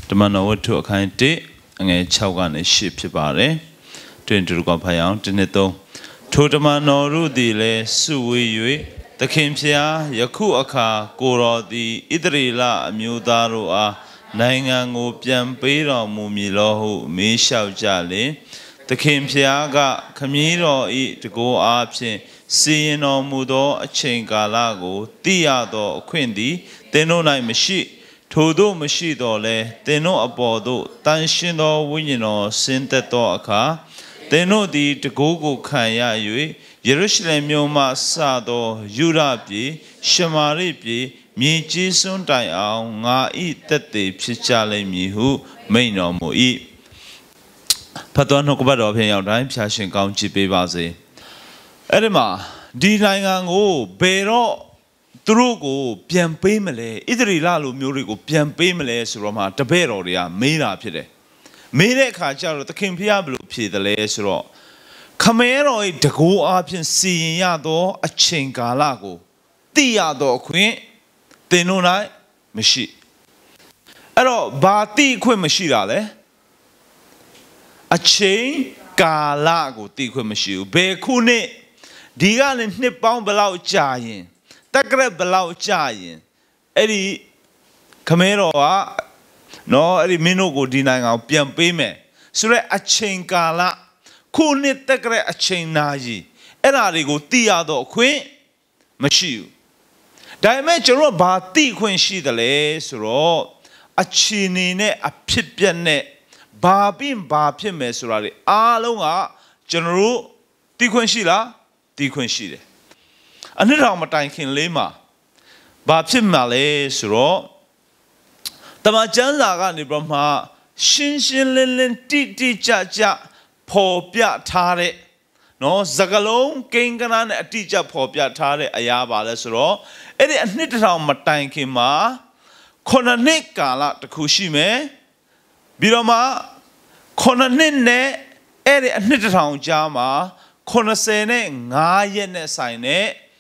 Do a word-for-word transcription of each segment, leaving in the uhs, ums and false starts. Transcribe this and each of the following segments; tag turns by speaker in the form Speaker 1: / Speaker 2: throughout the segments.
Speaker 1: ဓမ္မတော်ဝတ္ထုအခန်းတစ်အငယ်၆ကနေ၈ဖြစ်ပါတယ်တွင်တူကဖတ်အောင်ဒီနှစ်သုံးထိုဓမ္မတော်တို့သည်လည်းစုဝေး၍သခင်ဖျားယခုအခါကိုတော်သည်ဣသရေလအမျိုးသားတို့အားနိုင်ငံကိုပြန်ပေးတော်မူမည်လောဟုမေးလျှောက်ကြလေသခင်ဖျားကခမည်းတော်၏တကိုးအားဖြင့်စီရင်တော်မူသောအချိန်ကာလကိုသိရသောအခွင့်သည်သင်တို့၌မရှိထို့သောမရှိတော်လဲသင်တို့အပေါ်သို့တန်ရှင်းသောဝိညာဉ်တော်ဆင်းသက်သောအခါသင်တို့သည်တကိုးကိုခံရ၍ယေရုရှလင်မြို့မှစသောယူဒပြည်ရှမာရိပြည်မြေကြီးစွန်းတိုင်အောင်ငါဤသက်သေဖြစ်ကြလိမ့်မည်ဟုမိန့်တော်မူ၏ဖတ်တော်နှုတ်ကပတ်တော်ဖြင့်ရောက်တိုင်းဖျားရှင်ကောင်းချီးပေးပါစေအဲ့ဒီမှာဒီနိုင်ငံကိုဘယ်တော့သူတို့ကိုပြန်ပေးမလဲဣသရေလလူမျိုးတွေကိုပြန်ပေးမလဲဆိုတော့မှတပည့်တော်တွေကမေးတာဖြစ်တယ်မေးတဲ့အခါကျတော့သခင်ဖျားဘယ်လိုဖြေတယ်လဲဆိုတော့ခမဲတော်၏တကိုးအားဖြင့်စီရင်ရသောအချိန်ကာလကိုသိရသောအခွင့်သင်တို့၌မရှိအဲ့တော့ဘာသိခွင့်မရှိတာလဲအချိန်ကာလကိုသိခွင့်မရှိဘူးဘယ်ခုနှစ်ဒီကလည်းနှစ်ပေါင်းဘယ်လောက်ကြာရင်တက္ကရာဘယ်လောက်ကြာရင်အဲ့ဒီခမဲတော်ကနော်အဲ့ဒီမင်းတို့ကိုဒီနိုင်ငံကိုပြန်ပေးမယ်ဆိုတော့အချိန်ကာလခုနှစ်တက္ကရာအချိန်နာကြီးအဲ့ဒါတွေကိုသိရတော့အခွင့်မရှိဘူးဒါပေမဲ့ကျွန်တော်ဘာသိခွင့်ရှိတယ်လဲဆိုတော့အချိန်နေနဲ့အဖြစ်ပြက်နဲ့ဘာပြီးဘာဖြစ်မယ်ဆိုတာလေအားလုံးကကျွန်တော်တို့သိခွင့်ရှိလားသိခွင့်ရှိတယ်အနှစ်ထောင်မတိုင်ခင်လေးမှာဘာဖြစ်မှာလဲဆိုတော့တမန်ကျမ်းစာကနေပြမှာရှင်းရှင်းလင်းလင်းတိတိကျကျပေါ်ပြထားတဲ့နော်စကလုံးကိန်းကနနဲ့အတိအကျပေါ်ပြထားတဲ့အရာပါလဲဆိုတော့အဲ့ဒီအနှစ်ထောင်မတိုင်ခင်မှာခုနှစ်နှစ်ကာလတစ်ခုရှိမယ်ပြီးတော့မှခုနှစ်နှစ်နဲ့အဲ့ဒီအနှစ်ထောင်ကြားမှာခုနှစ်ဆယ်နဲ့ငါးရက်နဲ့ဆိုင်တဲ့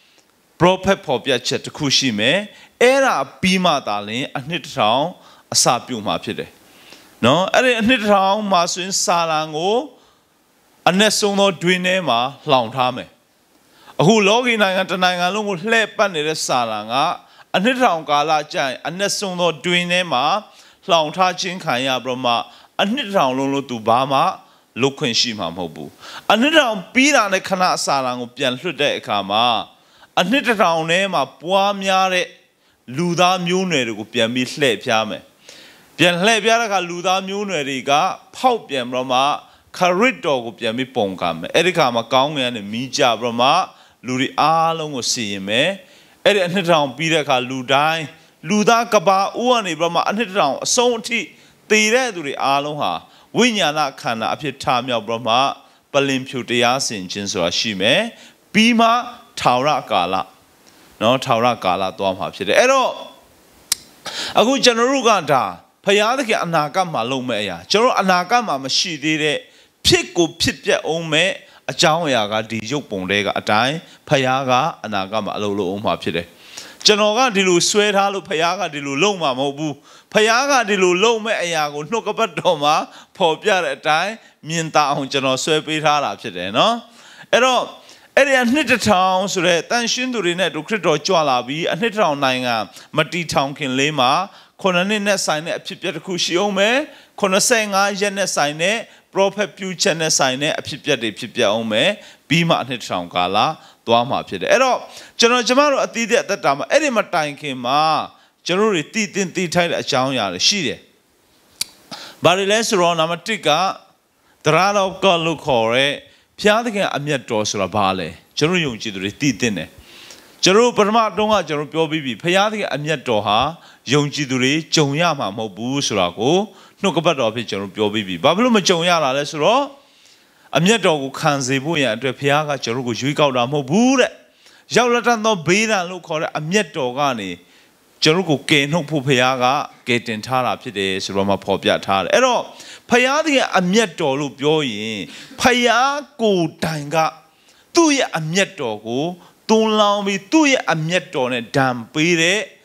Speaker 1: prophet ပေါ်ပြချက်တစ်ခုရှိမယ်အဲ့ဒါပြီးမှသာလျှင်အနှစ်ထောင်အစပြုမှာဖြစ်တယ်နော်အဲ့ဒီအနှစ်ထောင်မှာဆိုရင်စာလံကိုအနည်းဆုံးသောတွင်ထဲမှာလှောင်ထားမယ်အခုလောကီနိုင်ငံတနိုင်ငံလုံးကိုလှည့်ပတ်နေတဲ့စာလံကအနှစ်ထောင်ကာလကြာရင်အနည်းဆုံးသောတွင်ထဲမှာလှောင်ထားခြင်းခံရပြီးမှအနှစ်ထောင်လုံးလို့သူဘာမှလုခွင့်ရှိမှာမဟုတ်ဘူးအနှစ်ထောင်ပြီးတာနဲ့ခဏစာလံကိုပြန်လွှတ်တဲ့အခါမှာအနှစ်ထောင်ထဲမှာပွားများတဲ့လူသားမျိုးနွယ်တွေကိုပြန်ပြီးလှည့်ဖြားမယ်ပြန်လှည့်ဖြားတဲ့အခါလူသားမျိုးနွယ်တွေကဖောက်ပြန်ပြီးမှခရစ်တော်ကိုပြန်ပြီးပုံကမယ်အဲ့ဒီခါမှာကောင်းငင်ကနေမိကြပြီးမှလူတွေအားလုံးကိုစီရင်မယ်အဲ့ဒီအနှစ်ထောင်ပြီးတဲ့အခါလူတိုင်းလူသားကဘာဦးကနေပြီးမှအနှစ်ထောင်အဆုံးအထိတည်တဲ့သူတွေအားလုံးဟာဝိညာဏခန္ဓာအဖြစ်ထားမြောက်ပြီးမှပလင်ဖြူတရားစင်ခြင်းဆိုတာရှိမယ်ပြီးမှထာဝရကာလနော်ထာဝရကာလသွားမှာဖြစ်တယ်အဲ့တော့အခုကျွန်တော်တို့ကဒါဖယားသခင်အနာဂတ်မှာလုပ်မဲ့အရာကျွန်တော်အနာဂတ်မှာမရှိသေးတဲ့ဖြစ်ကိုဖြစ်ပြက်အောင်မဲ့အကြောင်းအရာကဒီရုပ်ပုံတွေကအတိုင်းဖယားကအနာဂတ်မှာအလုပ်လုပ်အောင်မှာဖြစ်တယ်ကျွန်တော်ကဒီလိုဆွဲထားလို့ဖယားကဒီလိုလုပ်မှာမဟုတ်ဘူးဖယားကဒီလိုလုပ်မဲ့အရာကိုနှုတ်ကပတ်တော်မှာပေါ်ပြတဲ့အတိုင်းမြင်သာအောင်ကျွန်တော်ဆွဲပေးထားတာဖြစ်တယ်နော်အဲ့တော့အဲ့ဒီအနှစ်တစ်ထောင်ဆိုတဲ့တန်ရှင်းသူတွေနဲ့ဒုခရစ်တော်ကြွလာပြီးအနှစ်တစ်ထောင်နိုင်ငံမတီထောင်ခင်လေးမှာခုနှစ်နှစ်နဲ့ဆိုင်တဲ့အဖြစ်အပျက်တစ်ခုရှိအောင်မယ်ခုနှစ်ဆယ်ငါးရက်နဲ့ဆိုင်တဲ့ prophet ပြုချက်နဲ့ဆိုင်တဲ့အဖြစ်အပျက်တွေဖြစ်ပြအောင်မယ်ပြီးမှအနှစ်တစ်ထောင်ကာလသွားမှာဖြစ်တယ်အဲ့တော့ကျွန်တော်ကျမတို့အသီးတဲ့အသက်တာမှာအဲ့ဒီမတိုင်ခင်မှာကျွန်တော်တို့တည်တင်တည်ထိုက်တဲ့အကြောင်းအရာတွေရှိတယ်ဘာတွေလဲဆိုတော့နံပါတ်တစ်ကသရတော်ကလို့ခေါ်ရဲဖျားသခင်အမျက်တော်ဆိုတာဘာလဲကျွန်တော်ယုံကြည်သူတွေတည်တင်တယ်ကျွန်တော်ပထမတုန်းကကျွန်တော်ပြောပြီးပြီဖျားသခင်အမျက်တော်ဟာယုံကြည်သူတွေကြုံရမှာမဟုတ်ဘူးဆိုတာကိုနှုတ်ကပတ်တော်ဖြစ်ကျွန်တော်ပြောပြီးပြီဘာဖြစ်လို့မကြုံရတာလဲဆိုတော့အမျက်တော်ကိုခံစေဖို့ရန်အတွက်ဖျားကကျွန်တော်ကိုရွေးကောက်တာမဟုတ်ဘူးတဲ့ရောက်လက်တန်သောဘေးဒဏ်လို့ခေါ်တဲ့အမျက်တော်ကနေကျွန်တော်ကိုကယ်နှုတ်ဖို့ဖျားကကယ်တင်ထားတာဖြစ်တယ်ဆိုတော့မှဖော်ပြထားတယ်အဲ့တော့ဖျားတဲ့အမျက်တော်လို့ပြောရင်ဖျားကိုတိုင်ကသူ့ရဲ့အမျက်တော်ကိုတွန်းလောင်းပြီးသူ့ရဲ့အမျက်တော်နဲ့ဒဏ်ပေးတဲ့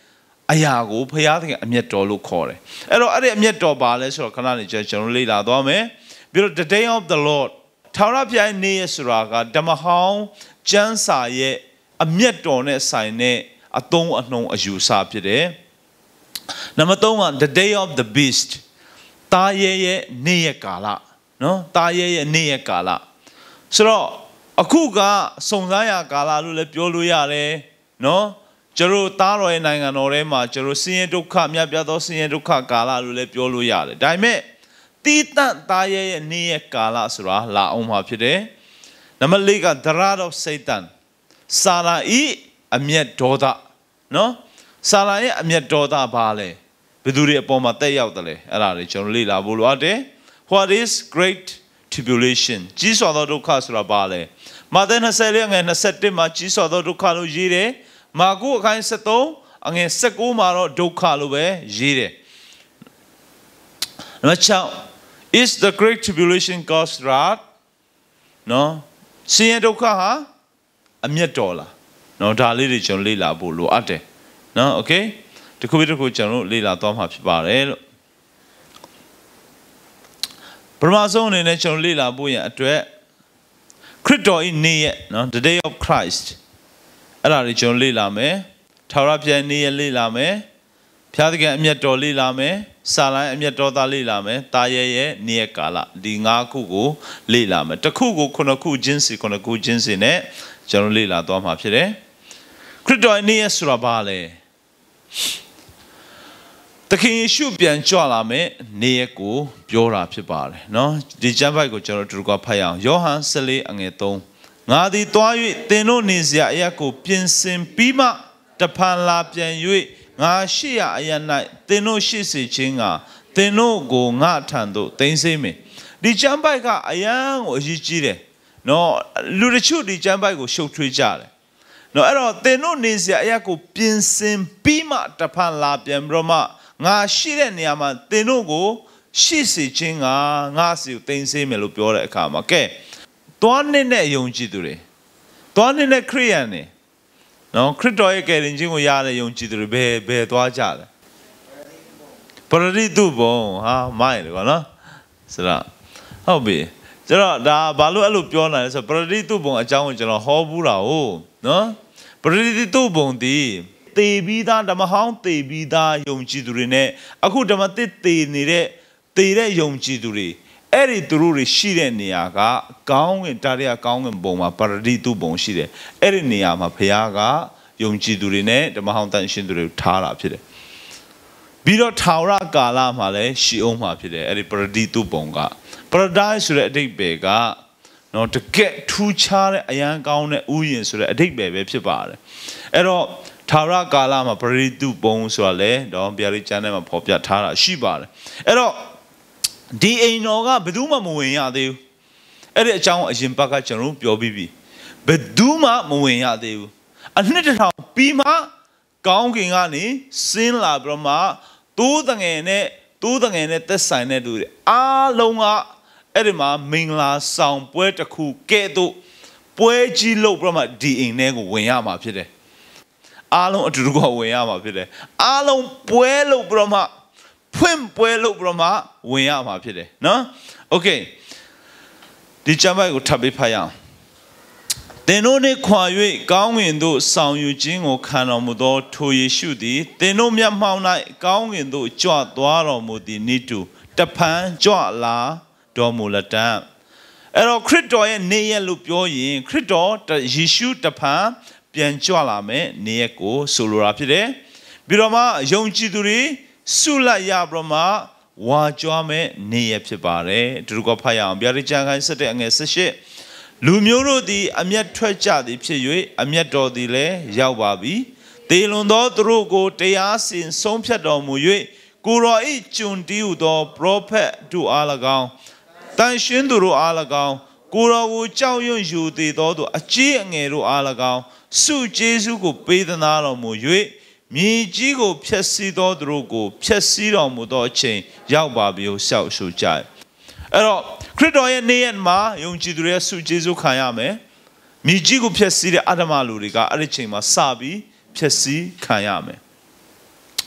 Speaker 1: ayago payati a metolo core. Ero are meto bales or canani generally la dome. Build the day of the Lord. Tarapia ne suraga, Damahao, Jansa ye, a metone sine, a ton at no as you sapide. Namatonga, the day of the beast. Ta ye ne kala. No, ta ye ne kala. So, Akuga, Sonaya Gala, Lulepyoluyare, no? Jeru Taro and Nanganorema, Jerusian Duka, Miabiadosian Duka Gala, Lulepyoluyare. Dime, Tita Taye near Gala Sura, La Oma Pide, Namaliga, the rod of Satan, Sala E, a mere daughter, no? Sala E, a mere daughter Bale, Beduri Pomate Yautale, Arari, Generally La Buluade. What is great tribulation? Jesus or the Dukas Rabale. Madena Sailing and a Setima, Jesus or the Dukalu Jire, Magu Kain Seto, and a Sekumaro Dukalue Jire. Is the great tribulation God's wrath? No. See and Dukaha? A mere dollar. No, Dali John Lila Bulu Ate. No, okay? The Kubitu General Lila Tom Happy Barrel. Pramazon in natural lila buya at Crito in near, no, the day of Christ. Ella John Lila me, Tarapia near Lila me, Piaga Miato Lila me, Sala Miatota Lila me, Taye near Kala, Dinga Kugu, Lila me, Takugu Konaku Jinsi Konaku Jinsi ne, John Lila Dom Hapire. Crito near Surabale. The king should be enjoyable, near go, Biora Pibare. No, the Javago Jorotuga Paya, Johan Sele and Eto. Nadi Toy, Teno Nizia Yako, Pinsim Pima, Tapan Lapian Yui, Nga Shia Ayana, Teno Shisi Chinga, Teno go Nga Tando, Tenseme. The Jambaga Ayang or Jijire. No, Lurichu, the Jambago show to Jale. No, Teno Nizia Yako, Pinsim Pima, Tapan Lapian Broma. Nga shire niyama tenogo shisi chinga nga si tense me lo pyo de akha ma ke twan ne ne yong ji tu de twan ne ne khriyan ne no khritto ye kaerin chin ko ya de yong ji tu de be be twa ja de paraditu bon ha mai de ko no siraဟုတ်ပြီကျတော့ဒါဘာလို့အဲ့လိုပြောနိုင်လဲဆိုပရဒိတုဘုံအကြောင်းကိုကျွန်တော်ဟောဘူးတာဟုတ်နော်ပရဒိတုဘုံဒီတေဘီသားဓမ္မဟောင်းတေဘီသားယုံကြည်သူတွေနဲ့အခုဓမ္မသစ်တေနေတဲ့တေတဲ့ယုံကြည်သူတွေအဲ့ဒီသူတို့တွေရှိတဲ့နေရာကကောင်းကင်တာရကောင်းကင်ဘုံမှာပါရဒိတုဘုံရှိတယ်အဲ့ဒီနေရာမှာဘုရားကယုံကြည်သူတွေနဲ့ဓမ္မဟောင်းတန်ရှင်းသူတွေကိုထားတာဖြစ်တယ်ပြီးတော့ထာဝရကာလမှာလည်းရှိအောင်မှာဖြစ်တယ်အဲ့ဒီပါရဒိတုဘုံက paradise ဆိုတဲ့အဓိပ္ပာယ်ကနော်တကယ်ထူးခြားတဲ့အရန်ကောင်းတဲ့ဥယျာဉ်ဆိုတဲ့အဓိပ္ပာယ်ပဲဖြစ်ပါတယ်အဲ့တော့ထာဝရကာလမှာပရိတုပုံဆိုတာလေတော့ဗျာဒိတ်ကျမ်းထဲမှာဖော်ပြထားတာရှိပါတယ်အဲ့တော့ဒီအိမ်တော်ကဘယ်သူမှမဝင်ရသေးဘူးအဲ့ဒီအကြောင်းအရင်ဘက်ကကျွန်တော်ပြောပြီးပြီဘယ်သူမှမဝင်ရသေးဘူးအနှစ်တစ်ထောင်ပြီးမှကောင်းကင်ကနေဆင်းလာပြီးတော့မှတိုးတငယ်နဲ့တိုးတငယ်နဲ့သက်ဆိုင်တဲ့သူတွေအားလုံးကအဲ့ဒီမှာမင်္ဂလာဆောင်ပွဲတစ်ခုကဲ့သို့ပွဲကြီးလုပ်ပြီးတော့မှဒီအိမ်ထဲကိုဝင်ရမှာဖြစ်တယ်အားလုံးအတူတူကဝင်ရမှာဖြစ်တယ်အားလုံးပွဲလုပ်ပြီးတော့မှဖွင့်ပွဲလုပ်ပြီးတော့မှဝင်ရမှာဖြစ်တယ်နော်โอเคဒီကျမ်းပိုက်ကိုထပ်ပြီးဖတ်ရအောင်သင်တို့နှင့်ခွာ၍ကောင်းကင်သို့ဆောင်ယူခြင်းကိုခံတော်မူသောထိုယေရှုသည်သင်တို့မျက်မှောက်၌ကောင်းကင်သို့ကြွသွားတော်မူသည်နိတုတဖန်ကြွလာတော်မူလတံအဲ့တော့ခရစ်တော်ရဲ့နေရက်လို့ပြောရင်ခရစ်တော်ယေရှုတဖန်ပြန်ကြွလာမယ်နေရက်ကိုဆိုလိုတာဖြစ်တယ်ပြီးတော့မှယုံကြည်သူတွေဆုလက်ရပြီးတော့မှဝါကြွားမယ်နေရက်ဖြစ်ပါတယ်ဒီလိုကဖတ်ရအောင်ဗျာဒိတ်ကျမ်းခိုင်းဆက်တဲ့အငယ်၁၈လူမျိုးတို့သည်အမျက်ထွက်ကြသည်ဖြစ်၍အမျက်တော်သည်လည်းရောက်ပါပြီတေလွန်သောသူတို့ကိုတရားစင်ဆုံးဖြတ်တော်မူ၍ကိုရောဤကျွန်တီးဟူသောပရောဖက်တို့အား၎င်းတန်ရှင်းသူတို့အား၎င်းကိုရောကိုကြောက်ရွံ့ယူသေးသောသူအကြီးအငယ်တို့အား၎င်းစုကျေးဇူးကိုပေးသနာတော်မူ၍မြေကြီးကိုဖျက်ဆီးသောသူတို့ကိုဖျက်ဆီးတော်မူသောအချိန်ရောက်ပါပြီဟုရှောက်ဆိုကြ၏အဲ့တော့ခရစ်တော်ရဲ့နေရာမှာယုံကြည်သူတွေစုကျေးဇူးခံရမယ်မြေကြီးကိုဖျက်ဆီးတဲ့အဓမ္မလူတွေကအဲ့ဒီချိန်မှာစပြီးဖျက်ဆီးခံရမယ်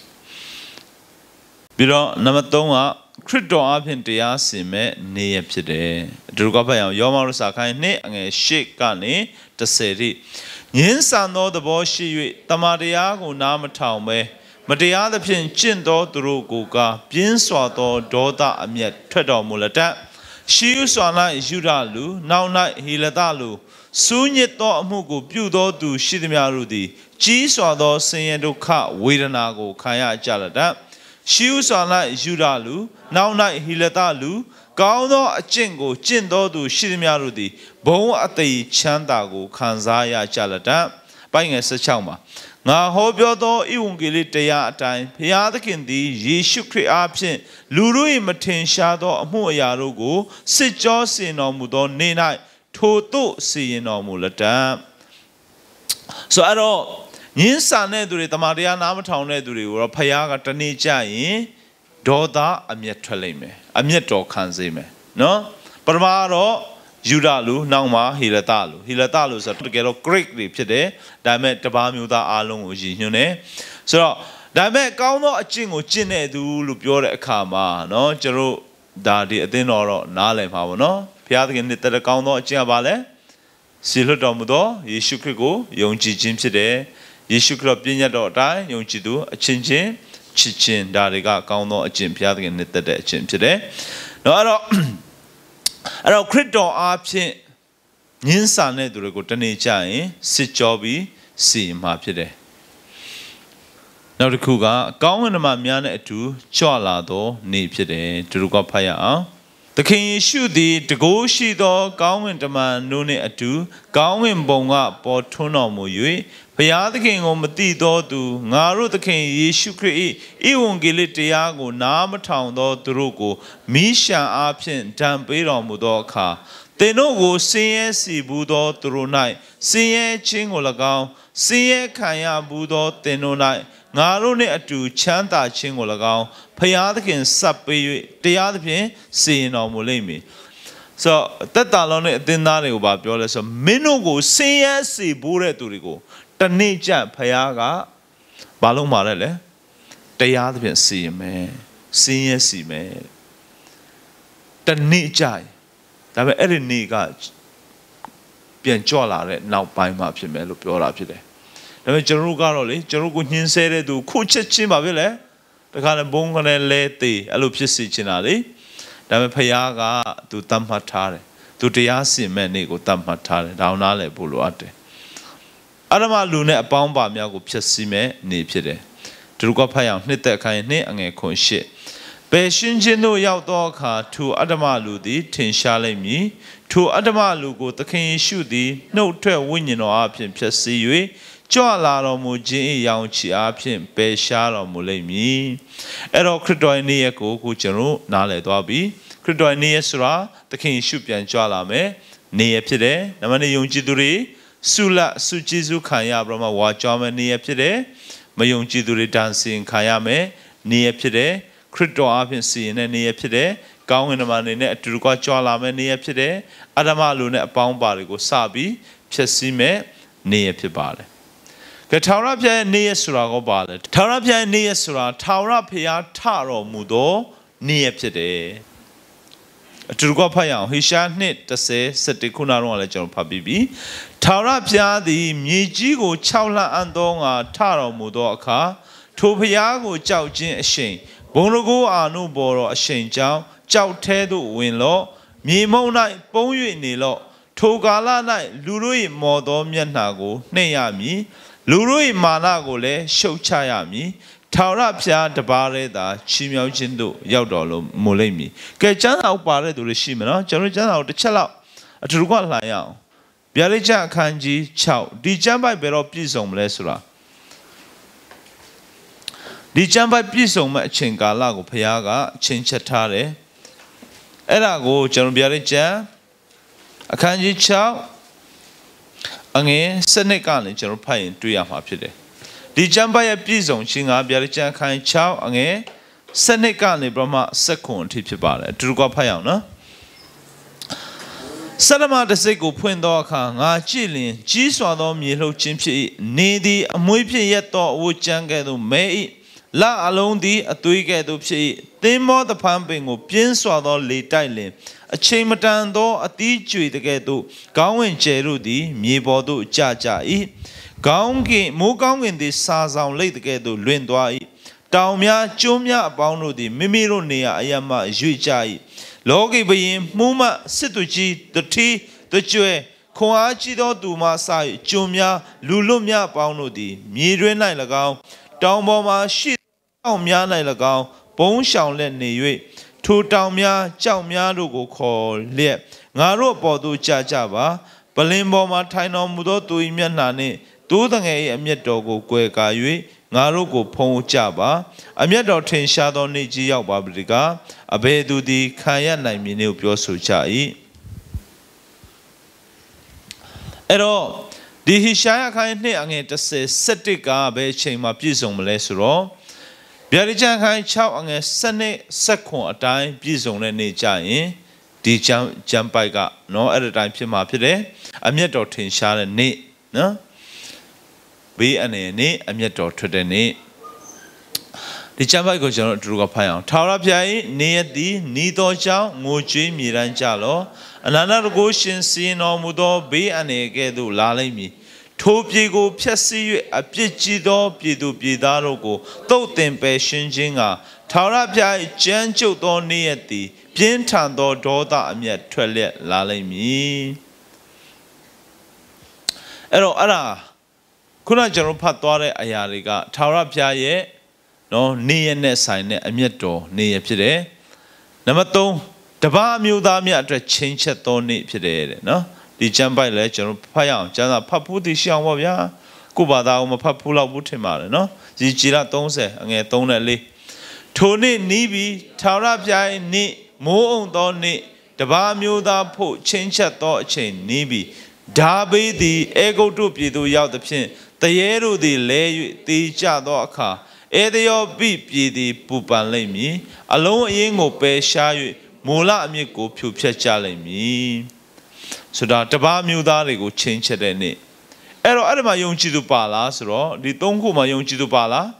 Speaker 1: ပြီးတော့နံပါတ်သုံးကခရစ်တော်အပြင်တရားစင်မဲ့နေရဖြစ်တယ်ဒီလိုကဖတ်ရအောင်ယောမရုစာခိုင်းနှစ်အငယ်ရှစ်ကနေတစ်ဆယ်ထိငင်းဆန်သောသဘောရှိ၍တမန်တရားကိုနားမထောင်ပဲမတရားသဖြင့်ကျင့်သောသူတို့ကိုကပြင်းစွာသောဒေါသအမျက်ထွက်တော်မူလက်တရှေးဥစွာ၌ယူရလူနောက်၌ဟေလသလူစူးညစ်သောအမှုကိုပြုသောသူရှိသမျှတို့သည်ကြီးစွာသောဆင်းရဲဒုက္ခဝေဒနာကိုခံရကြလက်တရှေးဥစွာ၌ယူရလူနောက်၌ဟေလသလူကောင်းသောအကျင့်ကိုကျင့်သောသူရှိသမျှတို့သည်ဘုံအသိချမ်းသာကိုခံစားရကြလက်တပိုင်းငယ်၁၆မှာငါဟောပြောသောဣဝံဂေလိတရားအတိုင်းဘုရားသခင်သည်ယေရှုခရစ်အားဖြင့်လူတို့၏မထင်ရှားသောအမှုအရာတို့ကိုစစ်ကြောစင်တော်မူသောနေ့၌ထိုသို့စီရင်တော်မူလက်တဆိုအဲ့တော့ညင်းဆန်တဲ့သူတွေတမန်တရားနားမထောင်တဲ့သူတွေကိုတော့ဘုရားကတနေ့ကြရင်ဒေါသအမျက်ထွက်လိမ့်မယ်အမျက်တော်ခံစေမယ်နော်ပထမတော့ယူဒလူနောက်မှာဟေလသလူဟေလသလူဆိုတော့တကယ်တော့ Greek တွေဖြစ်တယ်ဒါပေမဲ့တပါးမျိုးသားအားလုံးကိုရည်ညွှန်းတယ်ဆိုတော့ဒါပေမဲ့ကောင်းသောအကျင့်ကိုကျင့်တဲ့သူလို့ပြောတဲ့အခါမှာနော်ကျွန်တော်ဒါဒီအသင်းတော်တော့နားလည်မှာပေါ့နော်ဘုရားသခင်နှစ်သက်ကောင်းသောအကျင့်ကပါလဲစီလွတ်တော်မူသောယေရှုခရစ်ကိုယုံကြည်ခြင်းဖြစ်တယ်ယေရှုခရစ်ပြည့်ညတ်တော်အတိုင်းယုံကြည်သူအချင်းချင်းချစ်ချင်းဒါတွေကကောင်းသောအကျင့်ဘုရားသခင်နှစ်သက်တဲ့အကျင့်ဖြစ်တယ်နော်အဲ့တော့အဲ့တော့ခရစ်တော်အားဖြင့်ညှင်းဆန်တဲ့သူတွေကိုတနေ့ကြရင်စစ်ကြောပြီးစီမှာဖြစ်တယ်နောက်တစ်ခုကကောင်းကင်မှာများတဲ့အတူကြွလာသောနေ့ဖြစ်တယ်ဒီလိုကဖတ်ရအောင်သခင်ယေရှုသည်တကိုးရှိသောကောင်းကင်တမန်တို့နှင့်အတူကောင်းကင်ဘုံကပေါ်ထွန်းတော်မူ၍ဘုရားသခင်ကိုမသိသောသူငါတို့သခင်ယေရှုခရစ်၏ဧဝံဂေလိတရားကိုနားမထောင်သောသူတို့ကိုမိရှံအားဖြင့်ဒဏ်ပေးတော်မူသောအခါသင်တို့ကိုဆင်းရဲစီဘူးသောသူတို့၌ဆင်းရဲခြင်းကို၎င်းဆင်းရဲခံရဘူးသောသင်တို့၌ငါတို့နှင့်အတူချမ်းသာခြင်းကို၎င်းဘုရားသခင်စပ်ပေး၍တရားသဖြင့်စီရင်တော်မူလိမ့်မည်ဆိုတက်တာလုံးနဲ့အသင်းသားတွေကိုပြောလဲဆိုမင်းတို့ကိုဆင်းရဲစီဘူးတဲ့သူတွေကိုတနေ့ကျဘုရားကဘာလို့မှာလဲလဲတရားသဖြင့်စီရင်မယ်ဆင်းရဲစီမယ်တနေ့ကျဒါပေမဲ့အဲ့ဒီနေ့ကပြန်ကြွလာတဲ့နောက်ပိုင်းမှာဖြစ်မယ်လို့ပြောတာဖြစ်တယ်ဒါပေမဲ့ကျွန်တော်တို့ကတော့လေကျွန်တော်ကိုညှင်းဆဲတဲ့သူခုချက်ချင်းပါပဲလေတခါလည်းဘုံကလည်းလဲသေးအဲ့လိုဖြစ်စီချင်တာလေဒါပေမဲ့ဘုရားကသူတတ်မှတ်ထားတယ်သူတရားစင်မဲ့နေ့ကိုတတ်မှတ်ထားတယ်ဒါအောင်နားလည်ဖို့လိုအပ်တယ်အရမလူနဲ့အပေါင်းပါများကိုဖြစ်စီမဲ့နေဖြစ်တယ်ဒီလိုကဖတ်ရအောင်နှစ်သက်ခိုင်းနှစ်အငယ်ခွန်ရှစ်ဘယ်ရှင်းချင်းတို့ရောက်သောအခါထိုအတ္တမလူသည်ထင်ရှားလိမ့်မည်ထိုအတ္တမလူကိုသခင်ယေရှုသည်နှုတ်ထွက်ဝိညာဉ်တော်အဖြစ်ဖြစ်စီ၍ကြွလာတော်မူခြင်း၏ရောင်ချီအဖြစ်ပယ်ရှားတော်မူလိမ့်မည်အဲ့တော့ခရစ်တော်ရဲ့နေ့ရက်ကိုကိုကျွန်တော်နားလည်သွားပြီခရစ်တော်ရဲ့နေ့ရက်ဆိုတာသခင်ယေရှုပြန်ကြွလာမယ်နေ့ရက်ဖြစ်တယ်နံပါတ်ယုံကြည်သူတွေဆုလဆုကျေးဇူးခံရပြီးတော့ဝါကြွားမယ်နေ့ရက်ဖြစ်တယ်မယုံကြည်သူတွေတန်ဆင်ခံရမယ်နေ့ရက်ဖြစ်တယ်ခရစ်တော်အပြင်စီရင်တဲ့နေ့ရက်ဖြစ်တယ်ကောင်းကင်မှာနေနဲ့အတူတကွကြွလာမယ်နေ့ရက်ဖြစ်တယ်အဓမ္မလူနဲ့အပေါင်းပါတွေကိုစပြီးဖြစ်စီမဲ့နေ့ရက်ဖြစ်ပါတယ်ကထာဝရဘုရားနေ့ရက်ဆိုတာကိုပါလေထာဝရဘုရားနေ့ရက်ဆိုတာထာဝရဘုရားထတော်မူသောနေ့ရက်ဖြစ်တယ်အတူတကွဖတ်ရအောင်ဟေရှာနှစ်တစ်ဆယ်စက်တစ်ခုနာတော့လည်းကျွန်တော်ဖတ်ပြီးပြီထာဝရဘုရားသည်မြေကြီးကိုခြောက်လှအံ့သောငါထတော်မူသောအခါထိုဘုရားကိုကြောက်ခြင်းအရှိန်ဘုံတကူအာနုဘော်တော်အရှိန်ကြောင့်ကြောက်ထဲသို့ဝင်လော့မြေမုံ၌ပုံ၍နေလော့ထိုကာလ၌လူတို့၏မော်သောမျက်နှာကိုနှိမ့်ရမည်လူတို့၏မာနကိုလည်းရှုတ်ချရမည်ထာဝရဘုရားတပါးတည်းသာချီးမြှောက်ခြင်းသို့ရောက်တော်လို့မူလိမ့်မည်ကဲကျမ်းစာဥပါတဲ့သူတွေရှိမယ်နော်ကျွန်တော်ကျမ်းစာကိုတစ်ချက်လောက်အထူးကလှန်ရအောင်ဗျာဒိတ်ကျအခန်းကြီး၆ဒီကျမ်းပိုက်ဘယ်တော့ပြည့်စုံမလဲဆိုတာဒီကျမ်းပိုက်ပြည့်စုံမဲ့အချိန်ကာလကိုဘုရားကအချိန်ချက်ထားတယ်အဲ့ဒါကိုကျွန်တော်ဗျာဒိတ်ကျမ်းအခန်းကြီး၆အငယ်စနစ်ကနေကျွန်တော်ဖတ်ရင်တွေ့ရမှာဖြစ်တယ်ဒီကျမ်းပိုက်ရဲ့ပြည့်စုံခြင်းကဗျာဒိတ်ကျမ်းအခန်း၆အငယ်စနစ်ကနေပြမစက္ကွန်အထိဖြစ်ပါတယ်အတူတူကဖတ်ရအောင်နော်ဆလမတစိတ်ကိုဖွင့်သောအခါငါကြည့်လျင်ကြီးစွာသောမြေလှုပ်ခြင်းဖြစ်၏နေသည်အမွေးဖြစ်ရက်သောအဝတ်ကြမ်းကဲ့သို့မဲ၏ La alone the a tuiget of she, then more the pumping of pin swallow lay tightly. A chambertan door a teacher to get to Gowan Cherudi, me bodo jaja e. Gowngi, Mugong in this sazon late to get to Lindwai. Taumia, Jumia, Bounudi, Mimiro near Ayama, Juijai. Logi being Muma, Situji, the tea, the joy. Koachido Duma Sai, Jumia, Lulumia, Bounudi, Mirena Lagao, Downboma, shit, Downmia Lagao, Bone shall let me two Downmia, Joumia Lugo call, Lep, Naro Bodu Jajava, Balimboma, Tino Mudo to Imianani, Dudang a Miedogo, Guegayu, Narugo Pong Java, a Miedo Ten Shadow Niji Babriga, a Bedu di Kaya Naiminu Piosuchai. Ero, the Hishaya kind of says, Setica, Bay Chamber, Pizon Malesro. Biarijan kind chow on a sunny second a time, Pizon and Nejai, the jump jump by got no other time Pima Pide, a mere dot in Shall and Nate, no? Be an a a mere dot to the Nate. The jump by go general Drugapayan. Tara Piai, near the Nido Chow, Muji, Miran Jalo. Another Goshen scene or Mudo be an egedu lalemi. Topigo Piasi a Pichido, Pidu Pidarogo, Totempe Shinjinga, Tarapia, Janjo don neati, Pientando Doda Amiat Toilet lalemi. Ero Ara Kuna General Patore Ayariga, Tarapia ye, no, near Nessine, Amieto, near Pide. Namato. The bar mudami at the change at Tony Pide, no? The Jambai legend, Payam, Jana Papu di Shamwaya, Kubada, Papula Butimar, no? The Gila Tonse, and a tonelli. Tony Nibi, Tarapia, ni, Mo on Donny, the bar muda po, change at dot chain, Nibi. Darby the ego to Pidu Yao the Pin, the Yeru the lay, the Jadoka, Edio beep ye the Pupan lemi, alone ingo pe shayu. Mula amigo pupia jalemi. So that the bar muda go change at any. Ero Adama Yonchi to Palas, ro, the Tonku Mayonchi to Pala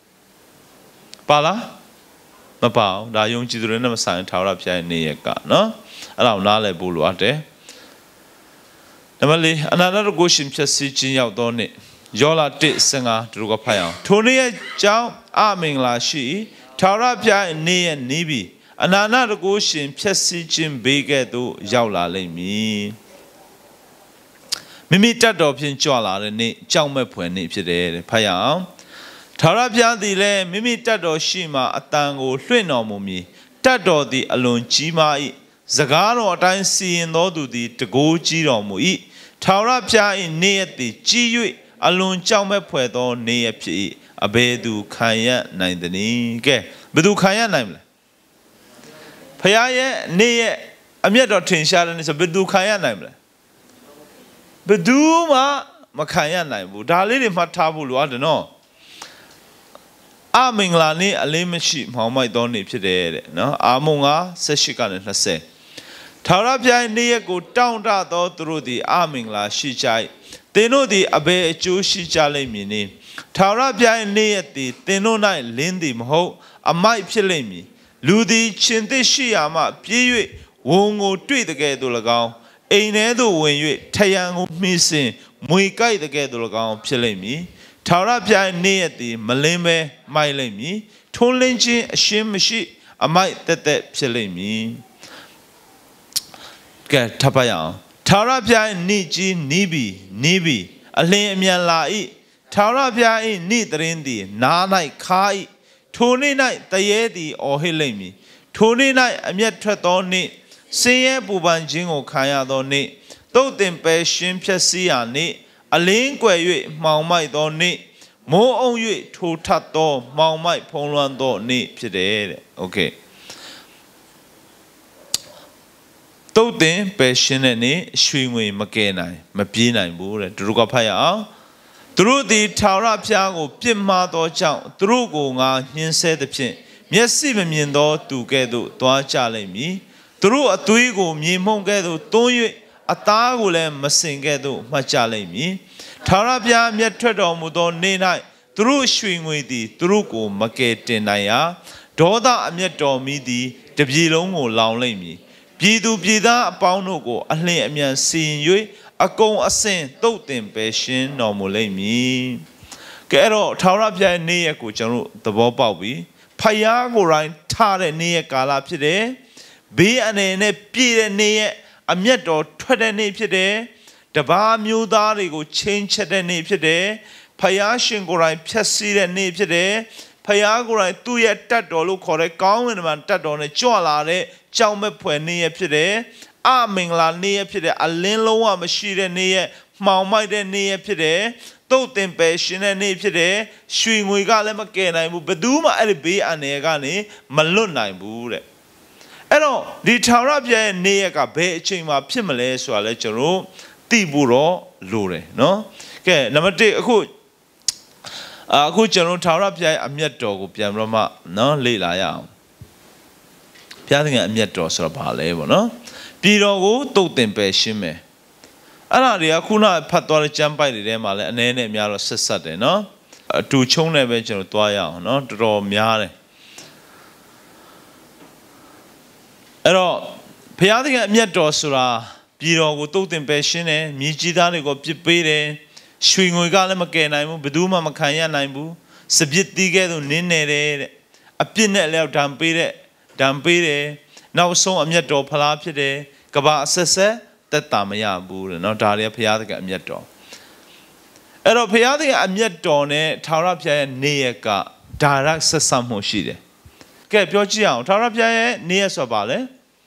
Speaker 1: Pala Mapao, da Yonchi to Renama Sign Tower Pia Neaka, no? Allow Nale Buluate. Namely, another Goshin Piasi out on it. Yola did singer Drugapaya. Tony Jow, Arming La Shi, Tower Pia Ne and Nibi. Another Goshen Piasi Jim Begedo Yaula Lemi Mimita Dopin Jola and Jaume Pueni Pide Payam Tarapia the Le Mimita do Shima Atango Reno Mumi Tado the Alone Chima Zagaro Time seeing no do the Tago Giro Mui Tarapia in near the G Alone Jaume Puedo near P Abedu Kaya Nindani Ge Bedu Kaya Name. Paya near a mere dot in Sharon is a Bedu Kaya name. Beduma Makaya name, Dali Matabu, I don't know. Arming Lani, a lemon sheep, how my donny today, no? Amunga, says she can't say. Tarapia near go down that door through the arming la shijai. They know the abe Jew shijale mini. Tarapia near the Teno night lindy mo, a my pilemi. Ludi Chindishiyama, Piu, Wongo, Tweet the Gadulagan, Ainedo when you Tayango missing, Muikai the Gadulagan, Pilemi, Tarapia near the Maleme, Milemi, Tonlenji, Shimishi, a might that that Pilemi. Get Tapaya. Tarapia Niji, Nibi, Nibi, a lemia lai, Tarapia in Nidrindi, Nanai Kai. Tony night, the Yedi or Hilemi. Tony night, I'm yet Tratoni, say Buban Jingo Kaya Doni, though them passion Piasiani, a link where you, Maumai Doni, more on you to Tato, Maumai Polando ni Pide. Okay. Though them passion any, Swingway Makenai, Mapina, Bura, Drugapaya. Through the Tara Piago, Pima do Chow, through Gonga, Yin said the Pin, Miasive Mindo, to Gedo, Toa Chale me, through a Tuigo, Mimon Gedo, Toy, a Tagulem, Masingedo, Machale me, Tarapia, Mietredo, Mudo, Nina, သူတို့ရွှေငွေသည်သူတို့ကိုမကယ်တင်နိုင်ရာဒေါသအမျက်တော်မီသည်တပြည်လုံးကိုလောင်လိမ့်မည်ပြည်သူပြည်သားအပေါင်းတို့ကိုအလျင်အမြန်စီရင်၍အကုန်အစင်တုတ်တင်ပယ်ရှင်းတော်မူလိမ့်မည်ကဲအဲ့တော့ထာဝရဘုရားနေ့ရက်ကိုကျွန်တော်သဘောပေါက်ပြီးဖယားကိုယ်တိုင်ထားတဲ့နေ့ရက်ကာလဖြစ်တယ်ဘေးအနေနဲ့ပြည့်တဲ့နေ့ရက်အမျက်တော်ထွက်တဲ့နေ့ဖြစ်တယ်တပါးမျိုးသားတွေကိုချင်းချက်တဲ့နေ့ဖြစ်တယ်ဖယားရှင်ကိုယ်တိုင်ဖြတ်စည်းတဲ့နေ့ဖြစ်တယ်ဖယားကိုယ်တိုင်သူ့ရဲ့တတ်တော်လို့ခေါ်တဲ့ကောင်းဝင်မှတတ်တော်နဲ့ကြွလာတဲ့ကြောက်မဲ့ဖွယ်နေ့ရက်ဖြစ်တယ်အမင်္ဂလာနေ့ရက်ဖြစ်တယ်အလင်းလုံးဝမရှိတဲ့နေ့ရက်မှောင်မိုက်တဲ့နေ့ရက်ဖြစ်တယ်တုတ်တင်ပယ်ရှင်တဲ့နေ့ဖြစ်တယ်ရွှေငွေကလည်းမကယ်နိုင်ဘူးဘယ်သူမှအဲ့ဒီဘေးအန္တရာယ်ကနေမလွတ်နိုင်ဘူးတဲ့အဲ့တော့ဒီထာဝရဘုရားရဲ့နေ့ရက်ကဘယ်အချိန်မှာဖြစ်မလဲဆိုတာလဲကျွန်တော်သိဖို့တော့လိုတယ်နော်ကဲနံပါတ်တစ်အခုအခုကျွန်တော်ထာဝရဘုရားရဲ့အမျက်တော်ကိုပြန်ပြီးတော့မှနော်လေ့လာရအောင်ဘုရားသခင်အမျက်တော်ဆိုတော့ဘာလဲပေါ့နော်ပြည်တော်ကိုတုတ်တင်ပယ်ရှင်းမယ်အဲ့ဒါတွေကခုနဖတ်သွားတဲ့ကျမ်းပိုက်တွေထဲမှာလည်းအနေနဲ့များတော့ဆက်ဆက်တယ်နော်အတူချုံနဲ့ပဲကျွန်တော်သွားရအောင်နော်တော်တော်များတယ်အဲ့တော့ဘုရားသခင်အမျက်တော်ဆိုတာပြည်တော်ကိုတုတ်တင်ပယ်ရှင်းတယ်မြေကြီးသားတွေကိုပြစ်ပေးတယ်ရွှေငွေကလည်းမကယ်နိုင်ဘူးဘယ်သူမှမခံရနိုင်ဘူးစပစ်တီးကဲသို့နင်းနေတယ်တဲ့အပြစ်နဲ့လည်းဒဏ်ပေးတဲ့ဒဏ်ပေးတယ်နောက်ဆုံးအမျက်တော်ဖလားဖြစ်တယ်ကဘာအဆက်ဆက်သက်တာမရဘူးတဲ့နော်ဒါတွေကဘုရားသခင်အမျက်တော်အဲ့တော့ဘုရားသခင်အမျက်တော်နဲ့ထာဝရဘုရားရဲ့နေ့ရက်ကဒါရက်ဆက်ဆက်မှုရှိတယ်ကဲပြောကြည့်အောင်ထာဝရဘုရားရဲ့နေ့ရက်ဆိုပါလေ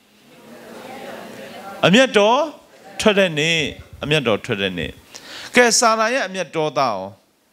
Speaker 1: အမျက်တော်ထွက်တဲ့နေ့အမျက်တော်ထွက်တဲ့နေ့ကဲစာရာရဲ့အမျက်တော်သားအောင်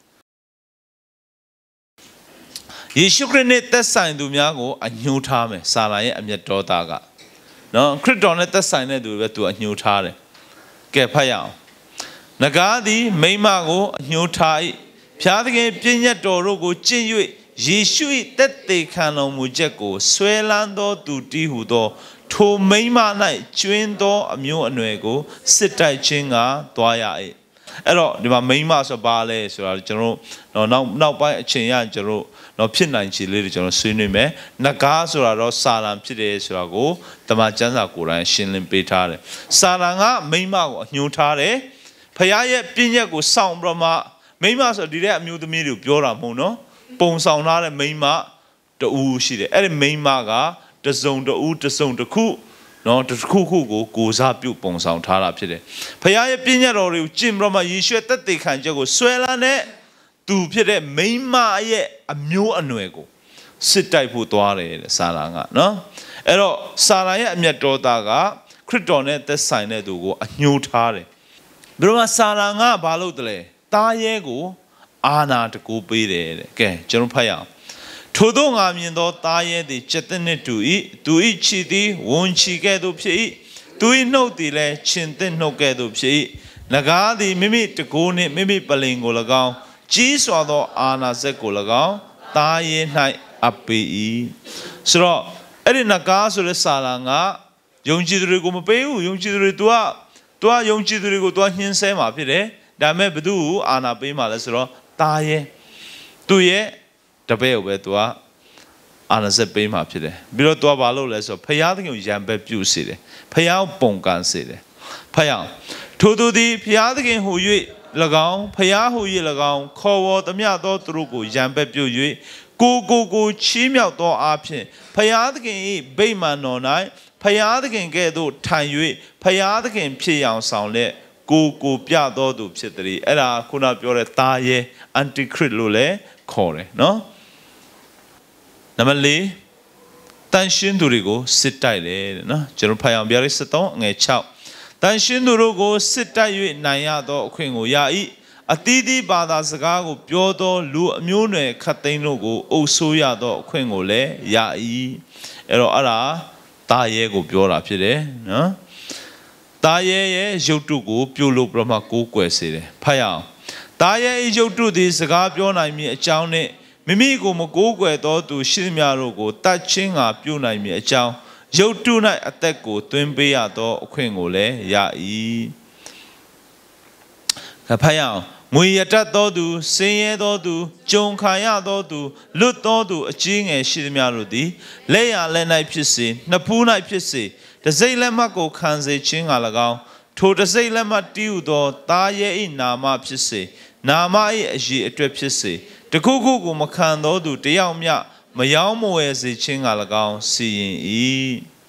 Speaker 1: ယေရှုခရစ်နဲ့သက်ဆိုင်သူများကိုအညှိုးထားမယ်စာရာရဲ့အမျက်တော်သားကနော်ခရစ်တော်နဲ့သက်ဆိုင်တဲ့သူပဲသူအညှိုးထားတယ်ကဲဖတ်ရအောင်နဂါးသည်မိမကိုအညှိုးထား၏ဖျားသခင်ပြည့်ညတ်တော်တို့ကိုကျင့်၍ယေရှု၏တက်သေးခံတော်မူချက်ကိုဆွဲလန်းသောသူတည်းဟုသောထိုမိမ၌ကျွင်းသောအမျိုးအနွယ်ကိုစစ်တိုက်ခြင်းကသွားရ၏အဲ့တော့ဒီမှာမိမဆိုပါလဲဆိုတာကျွန်တော်တို့နောက်နောက်ပိုင်းအချိန်ရကျွန်တော်တော့ဖြစ်နိုင်ချေလေးတွေကျွန်တော်ဆွေးနွေးမယ်နဂါးဆိုတာတော့စာရန်ဖြစ်တယ်ဆိုတာကိုတမန်ကျမ်းစာကိုယ်တိုင်ရှင်းလင်းပေးထားတယ်စာရန်ကမိမကိုအညှိုးထားတယ်ဖခင်ရဲ့ပြည့်ညက်ကိုစောင့်ပြီးတော့မှမိမဆိုဒီတဲ့အမျိုးသမီးတွေကိုပြောတာမဟုတ်နော်ပုံဆောင်ထားတဲ့မိမတူရှိတယ်အဲ့ဒီမိမကတစုံတူတစုံတစ်ခုနော်တစ်ခုခုကိုကိုစားပြုတ်ပုံဆောင်ထားတာဖြစ်တယ်ဖခင်ရဲ့ပြည့်ညက်တော်တွေကိုကျင့်ပြီးတော့မှယေရှုတက်သေးခံချက်ကိုဆွဲလန်းတဲ့သူဖြစ်တဲ့မိမရဲ့အမျိုးအနွယ်ကိုစစ်တိုက်ဖို့သွားတယ်တဲ့စာရာကနော်အဲ့တော့စာရာရဲ့အမျက်တော်သားကခရစ်တော်နဲ့သက်ဆိုင်တဲ့သူကိုအညှိုးထားတယ်ဘယ်တော့စာရာကဘာလုပ်တယ်လဲတားရဲကိုအာနာတကူပေးတယ်တဲ့ကဲကျွန်တော်ဖတ်ရအောင်ထို့သောငါမြင်သောတားရဲသည်ကျက်တဲ့နှင့်တူ၏သူ၏ခြေသည်ဝန်ချီကဲ့သို့ဖြစ်၏သူ၏နှုတ်သည်လည်းခြင်တဲ့နှုတ်ကဲ့သို့ဖြစ်၏နဂါးသည်မိမိတကိုးနှင့်မိမိပလင်ကို၎င်းကြီးစွာသောအာနာစက်ကို၎င်းတားရဲ၌အပ်ပေ၏ဆိုတော့အဲ့ဒီနဂါးဆိုတဲ့စာလံကယုံကြည်သူတွေကိုမပေးဘူးယုံကြည်သူတွေ तू က तू ကယုံကြည်သူတွေကို तू ညှင်းဆဲမှာဖြစ်တယ်ဒါပေမဲ့ဘသူ့ကိုအာနာပေးမှာလဲဆိုတော့တားရဲသူ့ရဲ့တပည့်ကိုပဲ तू ကအာနာစက်ပေးမှာဖြစ်တယ်ပြီးတော့ तू ကဘာလုပ်လဲဆိုတော့ဖယားသခင်ကိုရံပဲပြုစေတယ်ဖယားကိုပုံကန်စေတယ်ဖယားထိုသူသည်ဖယားသခင်ဟူ၍၎င်းဖယားဟူ၍၎င်းခေါ်ဝေါ်သမျှသောသူတို့ကိုရံပဲပြု၍ကိုကိုကိုချီးမြှောက်သောအားဖြင့်ဖယားသခင်၏ဗိမာန်တော်၌ဖယားသခင်ကဲ့သို့ထိုင်၍ဖယားသခင်ဖြစ်အောင်ဆောင်လက်ကိုကိုပြသောသူဖြစ်တယ်အဲ့ဒါခုနပြောတဲ့တာရဲအန်တီခရစ်လို့လည်းခေါ်တယ်နော်နံပါတ်၄တန်ရှင်းသူတွေကိုစစ်တိုက်တယ်နော်ကျွန်တော်ဖတ်အောင်ပြရစတော့ငယ်၆တန်ရှင်းသူတို့ကိုစစ်တိုက်၍နိုင်ရသောအခွင့်ကိုရ၏အသီးသီးဘာသာစကားကိုပြောသောလူအမျိုးနွယ်ခတ်သိမ်းတို့ကိုအုပ်ဆိုးရသောအခွင့်ကိုလည်းရ၏အဲ့တော့အဲ့ဒါတာရဲကိုပြောတာဖြစ်တယ်နော်တာရဲရဲ့ရုပ်တုကိုပြုလုပ်ပြမှကိုးကွယ်စေတယ်ဖတ်ရအောင်တာရဲ၏ရုပ်တုသည်စကားပြောနိုင်မည်အကြောင်းနဲ့မိမိကိုမကိုးကွယ်သောသူရှိသမျှတို့ကိုတတ်ချင်းကပြုနိုင်မည်အကြောင်းရုပ်တု၌အသက်ကိုသွင်းပေးရသောအခွင့်ကိုလည်းရ၏ခဖတ်ရအောင်ငွေရတတ်သောသူစင်ရဲသောသူကြုံခံရသောသူလွတ်သောသူအကြီးငယ်ရှိသမျှတို့သည်လက်ရလက်၌ဖြစ်စေနှစ်ဖူး၌ဖြစ်စေတစိမ့်လက်မှတ်ကိုခံစေခြင်းက၎င်းထိုတစိမ့်လက်မှတ်တည်ဟူသောသားရဲ၏နာမဖြစ်စေနာမ၏အရေးအတွက်ဖြစ်စေတခုခုကိုမခံသောသူတယောက်မျှမယောင်းမဝယ်စေခြင်းက၎င်းစီရင်၏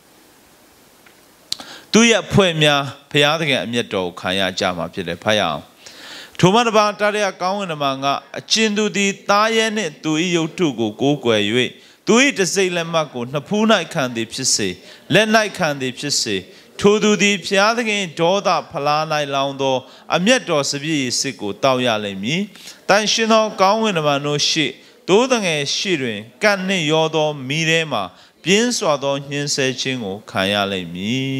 Speaker 1: သူရဲ့ဖွဲ့များဘုရားသခင်အမျက်တော်ကိုခံရကြမှာဖြစ်တယ်ဖတ်ရအောင်ထိုမှတပါတရရကောင်းဝင်နမကအကျဉ်သူသည်သားရဲနှင့်သူ၏ယုတ်ထုကိုကိုးကွယ်၍သူ၏တစိမ့်လက်မှတ်ကိုနှစ်ဖူး၌ခံသည်ဖြစ်စေလက်၌ခံသည်ဖြစ်စေထိုသူသည်ဘုရားသခင်ဒေါသဖလား၌လောင်းသောအမျက်တော်စပြည့်စစ်ကိုတောက်ရလိမ့်မည်တန်ရှင်သောကောင်းဝင်နမတို့ရှိတိုးတငယ်ရှိတွင်ကန့်နှင့်ရောသောမိထဲမှာပြင်းစွာသောညှင်းဆဲခြင်းကိုခံရလိမ့်မည်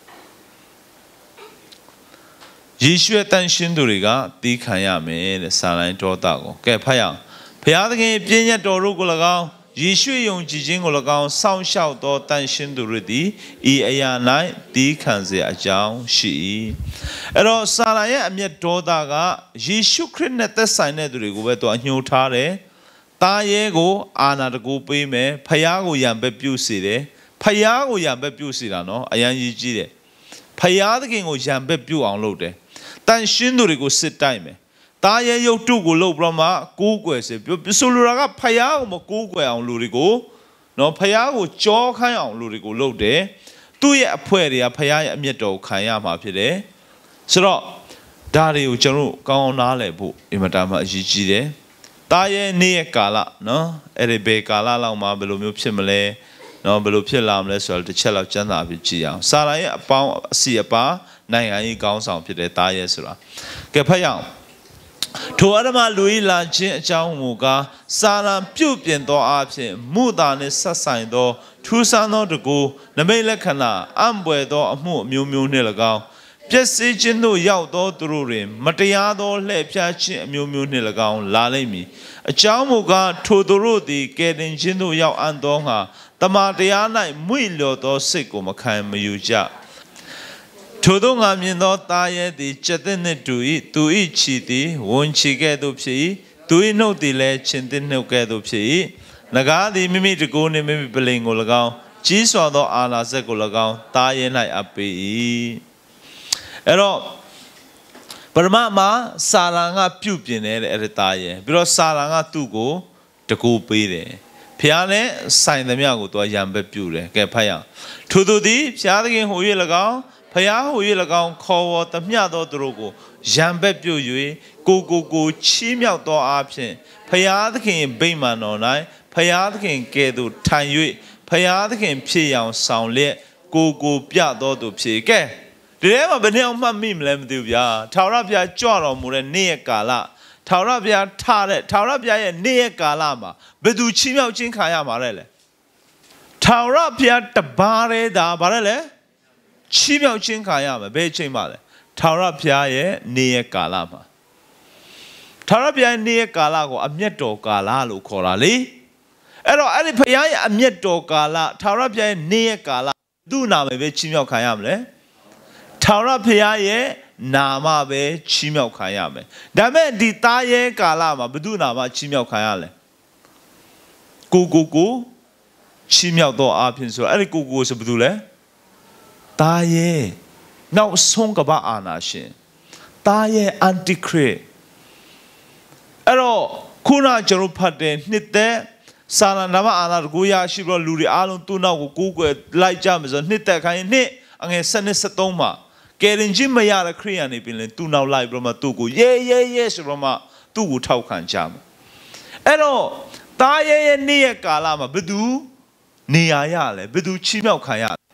Speaker 1: ယေရှုရဲ့တန်ရှင်းသူတွေကတီးခံရမယ်တဲ့စာလိုင်းဒေါသကိုကဲဖတ်ရအောင်ဘုရားသခင်ပြည့်ညတ်တော်တို့ကို၎င်းယေရှုယုံကြည်ခြင်းကို၎င်းစောင့်ရှောက်သောတန်ရှင်းသူတို့သည်ဤအရာ၌တီးခံစေအကြောင်းရှိ၏အဲ့တော့စာလိုင်းရဲ့အမျက်ဒေါသကယေရှုခရစ်နဲ့သက်ဆိုင်တဲ့သူတွေကိုပဲသူအညှိုးထားတယ်တာရဲကိုအာနာတကူပေးမယ်ဖယားကိုရံပဲပြုစေတယ်ဖယားကိုရံပဲပြုစေတာနော်အရန်ကြီးကြီးတယ်ဖယားသခင်ကိုရံပဲပြုအောင်လုပ်တယ်တန်ရှင်းသူတွေကိုစစ်တိုက်မယ်တာရဲရုပ်တုကိုလုပ်ပြီးတော့မှကိုးကွယ်စေပြောဆိုလိုတာကဖယားကိုမကိုးကွယ်အောင်လူတွေကိုနော်ဖယားကိုကြောခိုင်းအောင်လူတွေကိုလုပ်တယ်သူ့ရဲ့အဖွဲတွေကဖယားရဲ့အမျက်တော်ကိုခံရမှာဖြစ်တယ်ဆိုတော့ဒါတွေကိုကျွန်တော်တို့ကောင်းအောင်နားလည်ဖို့အင်မတန်မှအရေးကြီးတယ်တာရဲနေ့ရဲ့ကာလနော်အဲ့ဒီဘယ်ကာလလောက်မှဘယ်လိုမျိုးဖြစ်မလဲနော်ဘယ်လိုဖြစ်လာမလဲဆိုတော့တစ်ချက်လောက်ကျမ်းစာပြကြည့်အောင်စာရရဲ့အပေါင်းအစီအပါနိုင်ငံရေးကောင်းဆောင်ဖြစ်တဲ့တာရဲဆိုတာကဲဖတ်ရအောင်ထိုအရမလူဤလာခြင်းအကြောင်းမူကားစာရန်ပြုတ်ပြင်သောအဖြစ်မူတာနှင့်ဆက်ဆိုင်သောထူးဆန်းသောတကူနမိတ်လက္ခဏာအံ့ပွေသောအမှုအမျိုးမျိုးနှင့်၎င်းပျက်စီးခြင်းသို့ရောက်သောသူတို့တွင်မတရားသောလှည့်ဖျားခြင်းအမျိုးမျိုးနှင့်၎င်းလာလိမ့်မည်အကြောင်းမူကားထိုသူတို့သည်ကယ်တင်ခြင်းသို့ရောက်အံ့သောငါတမန်တရား၌မွေ့လျော်သောစိတ်ကိုမခံမယူကြထိုသောငါမြင်သောသားရဲသည်ကျက်တဲ့နှင့်တူ၏သူ၏ခြေသည်ဝန်ချီကဲ့သို့ဖြစ်၏သူ၏နှုတ်သည်လည်းချင်းတဲ့နှုတ်ကဲ့သို့ဖြစ်၏နဂါးသည်မိမိတကိုယ်နှင့်မိမိပလင်ကို၎င်းကြီးစွာသောအာနာစက်ကို၎င်းသားရဲ၌အပ်ပေ၏အဲ့တော့ပရမမှာစာရန်ကပြုတ်ပြင်နေတဲ့အဲ့ဒီသားရဲပြီးတော့စာရန်ကသူ့ကိုတကိုးပေးတယ်ဖျားနဲ့ဆိုင်သမျှကိုသူကရံပဲပြုတ်တယ်ကဲဖတ်ရအောင်ထိုသူသည်ဖျားသခင်ဟို၍၎င်းဖျားဟို၍၎င်းခေါ်ဝေါ်သမျှသောသူတို့ကိုရံပဲပြုတ်၍ကိုကိုကိုချီးမြှောက်သောအားဖြင့်ဖျားသခင်ဗိမာန်တော်၌ဖျားသခင်ကဲ့သို့ထိုင်၍ဖျားသခင်ဖြစ်အောင်ဆောင်လျက်ကိုကိုပြသောသူဖြစ်ကဲဒီထဲမှာဘယ်နှအောင်မှတ်မိမလဲမသိဘူးဗျာထာဝရဘုရားကြွတော်မူတဲ့နေ့ရက်ကာလထာဝရဘုရားထားတဲ့ထာဝရဘုရားရဲ့နေ့ရက်ကာလမှာဘယ်သူချီးမြှောက်ခြင်းခံရမှာလဲထာဝရဘုရားတပါးတည်းဒါဗါလဲလေချီးမြှောက်ခြင်းခံရမှာဘယ်အချိန်မှလဲထာဝရဘုရားရဲ့နေ့ရက်ကာလမှာထာဝရဘုရားနေ့ရက်ကာလကိုအမျက်တော်ကာလလို့ခေါ်တာလေအဲ့တော့အဲ့ဒီဘုရားရဲ့အမျက်တော်ကာလထာဝရဘုရားရဲ့နေ့ရက်ကာလသူ့နာမည်ပဲချီးမြှောက်ခံရမလဲထာဝရဘုရားရဲ့နာမပဲချီးမြှောက်ခံရမယ်ဒါပေမဲ့ဒီသားရဲကာလမှာဘု து နာမချီးမြှောက်ခံရလဲကိုကိုကိုချီးမြှောက်တော့အဖြစ်ဆိုအဲ့ဒီကိုကိုဆိုဘယ်သူလဲသားရဲနောက်ဆုံးကပအာနာရှင်သားရဲအန်တီခရစ်အဲ့တော့ခုနကျွန်တော်ဖတ်တဲ့နှစ်သက်စာရနာမအာနာကိုရရှိပြီးတော့လူတွေအားလုံးသူ့နောက်ကိုကိုးကွယ်လိုက်ကြမယ်ဆိုနှစ်သက်ခိုင်းနှစ်အငယ်စနစ်စသုံးမှာကယ်ရင်ချင်းမရတဲ့ခရိယာနေပြင်လဲသူ့နောက်လိုက်ပြီးတော့မှသူ့ကိုရဲရဲရဲဆိုတော့မှသူ့ကိုထောက်ခံကြမယ်အဲ့တော့သားရဲရဲ့နေ့ရဲ့ကာလမှာဘယ်သူနေရာရလဲဘယ်သူချီးမြှောက်ခံရလဲ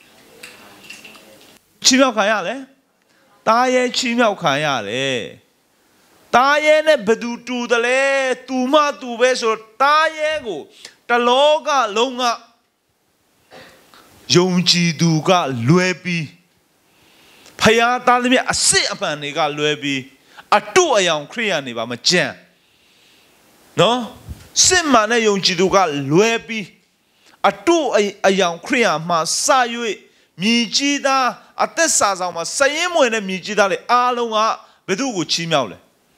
Speaker 1: ချီးမြှောက်ခံရလဲသားရဲချီးမြှောက်ခံရတယ်သားရဲနဲ့ဘယ်သူတူတယ်လဲသူမှသူပဲဆိုတော့သားရဲကိုတလောကလုံးကယုံကြည်သူကလွဲပြီးဖယားသားသမီးအစစ်အပန်တွေကလွဲပြီးအတုအယောင်ခရိယာနေပါမကြံနော်စစ်မှန်တဲ့ယုံကြည်သူကလွဲပြီးအတုအယောင်ခရိယာမှာစ၍မြည်ကြီးသားအသက်စာဆောင်မှာစရင်မွေတဲ့မြည်ကြီးသားတွေအားလုံးကဘယ်သူကိုချီးမြှောက်လဲ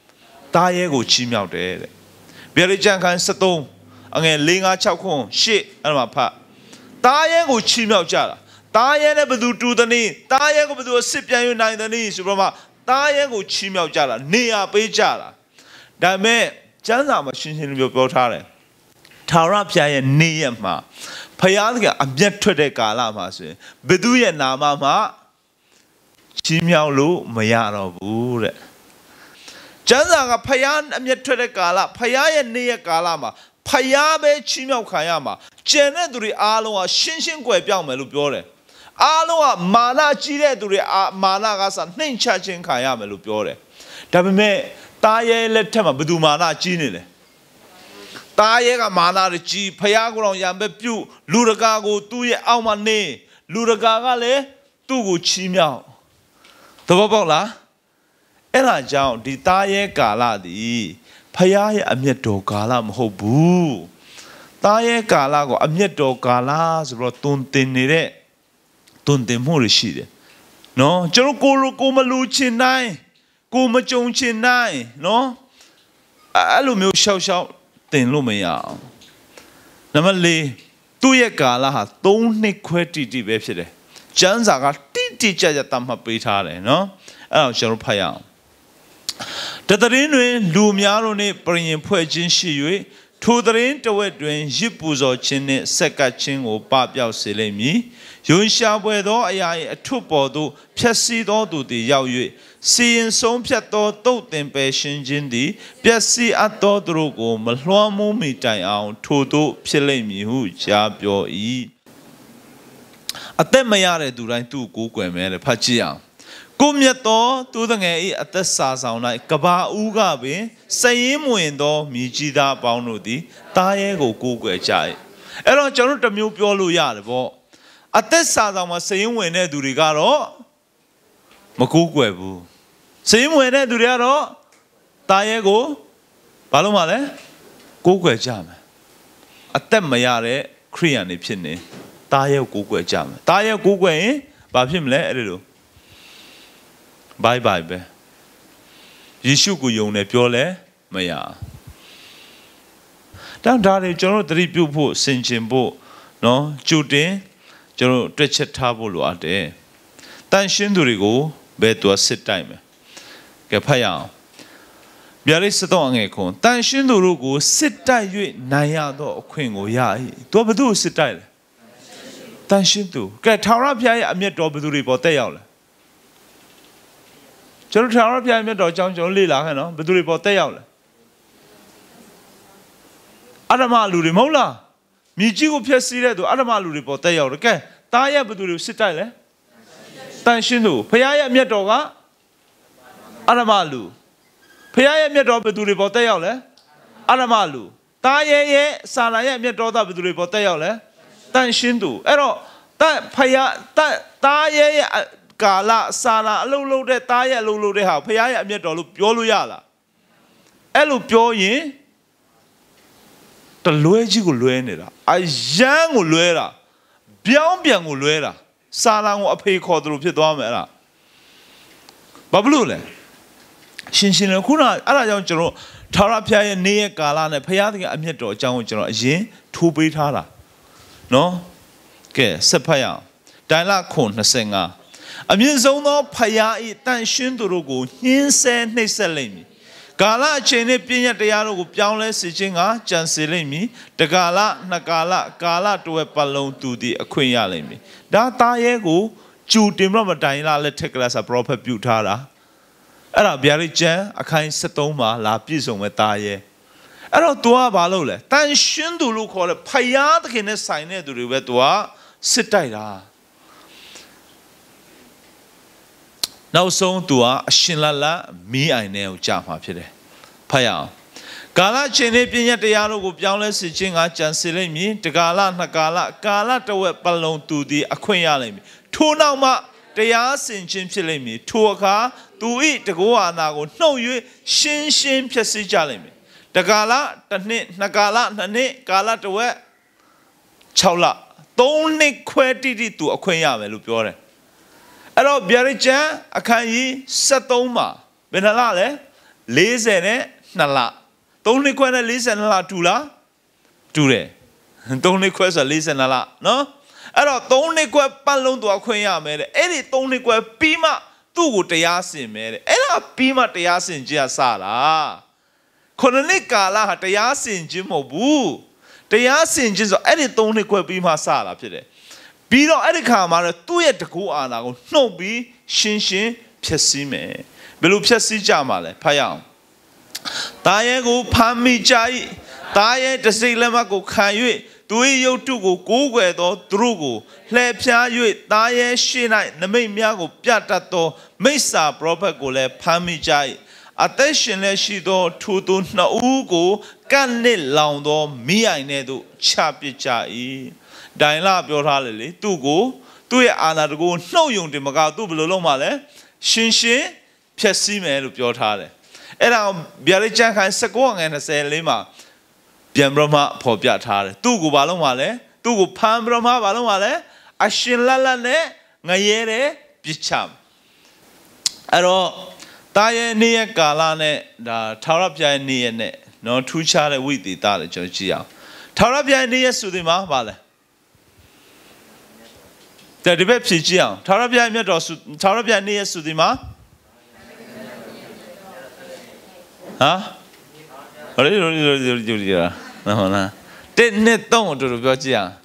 Speaker 1: တားရဲကိုချီးမြှောက်တယ်တဲ့ဗျာဒိတ်ကျမ်းခန်းsevenအငယ်four five sixခုeightအဲ့မှာဖတ်တားရဲကိုချီးမြှောက်ကြတာတားရဲနဲ့ဘယ်သူတူသနည်းတားရဲကိုဘယ်သူအစ်စ်ပြန်ယူနိုင်သနည်းဆိုတော့မှတားရဲကိုချီးမြှောက်ကြတာနေရာပေးကြတာဒါပေမဲ့ကျမ်းစာမှာရှင်းရှင်းလင်းလင်းပြောထားတယ်ထာဝရဘုရားရဲ့နေ့ရက်မှာဘုရားကအမျက်ထွက်တဲ့ကာလမှာဆိုရင်ဘယ်သူရဲ့နာမမှာချီးမြှောက်လို့မရတော့ဘူးတဲ့ကျမ်းစာကဘုရားအမျက်ထွက်တဲ့ကာလဘုရားရဲ့နေ့ရက်ကာလမှာဘုရားပဲချီးမြှောက်ခံရမှာကျန်တဲ့သူတွေအားလုံးကရှင်းရှင်းကွယ်ပြောင်းမယ်လို့ပြောတယ်အားလုံးကမာနကြီးတဲ့သူတွေမာနကစားနှိမ်ချခြင်းခံရမယ်လို့ပြောတယ်ဒါပေမဲ့တားရဲလက်ထက်မှာဘယ်သူမာနကြီးနေလဲတားရဲကမာနကြီးဖယားကိုယ်တော်ရံပဲပြုတ်လူရကာကိုသူ့ရဲ့အောက်မှာနေလူရကာကလည်းသူ့ကိုချီးမြှောက်သဘောပေါက်လားအဲ့ဒါကြောင့်ဒီတားရဲကာလသည်ဖယားရဲ့အမျက်တော်ကာလမဟုတ်ဘူးတားရဲကာလကိုအမျက်တော်ကာလဆိုတော့တွင်တင်နေတဲ့တွင်တင်မှုရရှိတယ်နော်ကျွန်တော်ကိုလိုကိုမလူချင်နိုင်ကိုမကြုံချင်နိုင်နော်အဲ့လိုမျိုးရှောက်ရှောက်တင်လို့မရအောင်နံပါတ်fourသူ့ရဲ့ကာလဟာthreeနှစ်ခွဲတိတိပဲဖြစ်တယ်ကျမ်းစာကတိတိကျကျတတ်မှတ်ပေးထားတယ်နော်အဲ့ဒါကျွန်တော်ဖတ်ရအောင်တသရင်တွင်လူများတို့နှင့်ပြင်ရင်ဖွဲ့ခြင်းရှိ၍ထိုသရင်တဝက်တွင်ရစ်ပူဇော်ခြင်းနှင့်ဆက်ကပ်ခြင်းကိုပပျောက်စေလိမ့်မည်ယွန်ရှာပွဲသောအရာ၏အထွတ်ပေါ်သို့ဖြည့်ဆည်းသောသူသည်ရောက်၍စီရင်ဆုံးဖြတ်သောတုတ်တင်ပယ်ရှင်းခြင်းသည်ပျက်စီးအပ်သောသူတို့ကိုမလွှမ်းမိုးမိတိုင်အောင်ထိုတို့ဖြစ်လိမ့်မည်ဟုကြားပြော၏အသက်မရတဲ့သူတိုင်းသူ့ကိုကိုယ်ကွယ်မယ်လေဖတ်ကြည့်အောင်ကိုမြတ်သောသူတငယ်၏အသက်စာဆောင်၌ကဘာဦးကပင်စရင်မဝင်သောမြည်ကြီးသားအပေါင်းတို့သည်တားရဲကိုကိုယ်ကွယ်ကြ၏အဲ့တော့ကျွန်တော်တို့တစ်မျိုးပြောလို့ရတယ်ပေါ့အသက်စာဆောင်မှာစရင်ဝင်တဲ့သူတွေကတော့မကိုးကွယ်ဘူးစရင်ဝင်တဲ့သူတွေကတော့တားရဲကိုဘာလို့မလဲကိုးကွယ်ကြမယ်အသက်မရတဲ့ခရိယန်တွေဖြစ်နေတားရဲကိုကိုးကွယ်ကြမယ်တားရဲကိုးကွယ်ရင်ဘာဖြစ်မလဲအဲ့လိုဘိုင်ဘိုင်ပဲယေရှုကိုယုံတယ်ပြောလဲမရတောင်းဒါတွေကျွန်တော်တို့သတိပြုဖို့ဆင်ခြင်ဖို့နော်ကြိုတင်ကျွန်တော်တွေ့ချက်ထားဖို့လိုအပ်တယ်တန်ရှင်းသူတွေကိုဘယ်သူစစ်တိုက်မယ်ကဲဖတ်ရအောင်ဗျာဒိတ်sevenအငယ်ခွန်တန်ရှင်းသူတို့ကိုစစ်တိုက်၍နိုင်ရသောအခွင့်ကိုရ၏သူဘယ်သူကိုစစ်တိုက်လဲတန်ရှင်းသူကဲထာဝရဘုရားရဲ့အမျက်တော်ဘယ်သူတွေပေါ်တက်ရောက်လဲကျွန်တော်ထာဝရဘုရားမြတ်တော်အကြောင်းကျွန်တော်လေ့လာခဲ့နော်ဘယ်သူတွေပေါ်တက်ရောက်လဲအဓမ္မလူတွေမဟုတ်လားမြည်ကြီးကိုဖျက်ဆီးတဲ့သူအဓမ္မလူတွေပေါ်တက်ရောက်တယ်ကဲတားရဲ့ဘယ်သူတွေစစ်တိုက်လဲတန်ရှင်းသူဘုရားရဲ့မြတ်တော်ကအဓမ္မလူဘုရားရဲ့မြတ်တော်ဘယ်သူတွေပေါ်တက်ရောက်လဲအဓမ္မလူတားရဲ့ရဲ့စာနာရဲ့မြတ်တော်သားဘယ်သူတွေပေါ်တက်ရောက်လဲတန်ရှင်းသူအဲ့တော့တဘုရားတတားရဲ့ရဲ့ကာလစာနာအလုံးလုံးတဲ့တားရဲ့အလုံးလုံးတဲ့ဟာဘုရားရဲ့အမျက်တော်လို့ပြောလို့ရလားအဲ့လိုပြောရင်တလွဲကြီးကိုလွဲနေတာအယမ်းကိုလွဲတာပြောင်းပြန်ကိုလွဲတာစာနာကိုအဖေခေါ်တယ်လို့ဖြစ်သွားမယ်အဲ့ဒါဘာဖြစ်လို့လဲရှင်းရှင်းလေးခုနအဲ့ဒါကြောင့်ကျွန်တော်ထာဝရဘုရားရဲ့နေ့ရက်ကာလနဲ့ဘုရားသခင်အမျက်တော်အကြောင်းကိုကျွန်တော်အရင်ထိုးပေးထားတာနော်ကဲဆက်ဖတ်ရအောင်ဒိုင်လခွန်twenty-fiveအမြင့်ဆုံးသောဖယား၏တန်ရှင်းသူတို့ကိုညှင်းဆဲနှိပ်စက်လိမ့်မည်ကာလအချိန်နှင့်ပြည့်ညတ်တရားတို့ကိုပြောင်းလဲစေခြင်းကကြံစေလိမ့်မည်တကာလနှစ်ကာလကာလတဝက်ပတ်လုံးသူသည်အခွင့်ရလိမ့်မည်ဒါသားရဲကိုကျူတင်မမတိုင်လာလက်ထက်ကလာစာပရောဖက်ပြုထားတာအဲ့ဒါဗျာဒိတ်ကျမ်းအခန်းsevenမှာလာပြည့်စုံမဲ့သားရဲအဲ့တော့ तू ကဘာလုပ်လဲတန်ရှင်းသူလို့ခေါ်တယ်ဖယားသခင်နဲ့ဆိုင်တဲ့သူတွေပဲ तू ကစစ်တိုက်တာနောက်ဆုံးသူကအရှင်လတ်လတ်မီးအိုင်ထဲကိုကြာမှာဖြစ်တယ်ဖတ်ရအောင်ကာလချင်းနဲ့ပြည့်ညတ်တရားတို့ကိုပြောင်းလဲစေခြင်းကကြံစေလိမ့်မည်တကာလနှစ်ကာလကာလတစ်ဝက်ပတ်လုံးသူသည်အခွင့်ရလိမ့်မည်ထိုနောက်မှတရားစင်ခြင်းဖြစ်လိမ့်မည်ထိုအခါသူ၏တကောအာနာကိုနှုတ်၍ရှင်းရှင်းဖြစ်စေကြလိမ့်မည်တကာလတစ်နှစ်နှစ်ကာလနှစ်နှစ်ကာလတစ်ဝက်sixလthreeနှစ်ခွဲတိတိသူအခွင့်ရမယ်လို့ပြောတယ်အဲ့တော့ဗျာဒိတ်ကျမ်းအခန်းကြီးsevenမှာဘယ်နှလလဲfortyနဲ့နှစ်လသုံးနှစ်ခွဲနဲ့လေးဆယ်နှစ်လတူလားတူတယ်သုံးနှစ်ခွဲဆိုလေးဆယ်နှစ်လနော်အဲ့တော့သုံးနှစ်ခွဲပတ်လုံးသူခွင့်ရမယ်တဲ့အဲ့ဒီသုံးနှစ်ခွဲပြီးမှသူ့ကိုတရားစင်မယ်တဲ့အဲ့ဒါပြီးမှတရားစင်ကြရစတာခုနှစ်နှစ်ကာလဟာတရားစင်ခြင်းမဟုတ်ဘူးတရားစင်ခြင်းဆိုအဲ့ဒီသုံးနှစ်ခွဲပြီးမှစတာဖြစ်တယ်ပြီးတော့အဲ့ဒီခါမှာတော့သူ့ရဲ့တကူအာနာကိုနှုတ်ပြီးရှင်းရှင်းဖြည့်ဆည်းမယ်ဘယ်လိုဖြည့်ဆည်းကြမှာလဲဖတ်ရအောင်တာရဲကိုဖမ်းမိကြ၏တာရဲတစိမ့်လက်မှတ်ကိုခံ၍သူ၏ရုပ်တုကိုကိုးကွယ်သောသူတို့ကိုလှည့်ဖြား၍တာရဲရှိ၌နမိတ်များကိုပြတတ်သောမိစ္ဆာပရောဖက်ကိုလည်းဖမ်းမိကြ၏အသက်ရှင်လည်းရှိသောထိုသူနှစ်ဦးကိုကန့်နစ်လောင်သောမိအိုင်နဲ့တို့ချပစ်ကြ၏ဒိုင်လာပြောထားလေလေသူ့ကိုသူ့ရဲ့အာဏာတကူနှုတ်ယုံတယ်မကသူ့ဘယ်လိုလုပ်မှလဲရှင်းရှင်းဖြည့်ဆည်းမယ်လို့ပြောထားတယ်အဲ့ဒါဗျာဒိတ်ကျမ်းခန်း၁၉ငွေ၂၀လေးမှာပြန်ပြမဖော်ပြထားတယ်သူ့ကိုဘာလို့မှလဲသူ့ကိုဖမ်းပြမဘာလို့မှလဲအရှင်လက်လက်နဲ့ငရဲတဲ့ပြစ်ချအဲ့တော့တာရဲ့နေ့ရဲ့ကာလနဲ့ဒါထာဝရဘုရားရဲ့နေ့ရဲ့နဲ့နော်ထူးခြားတဲ့ဝိသေသတွေကျွန်တော်ကြည့်အောင်ထာဝရဘုရားရဲ့နေ့ရဲ့ဆိုဒီမှာဘာလဲတဲ့ဒီဘက်ဖြည့်ကြည့်အောင်ထာဝရဘုရားမြတ်တော်ထာဝရဘုရားနေ့ရဲ့ဆိုဒီမှာဟာဟိုလေလိုလိုလိုလိုလိုနော်လားတဲ့နဲ့တော့အတူတူပြောကြည့်အောင်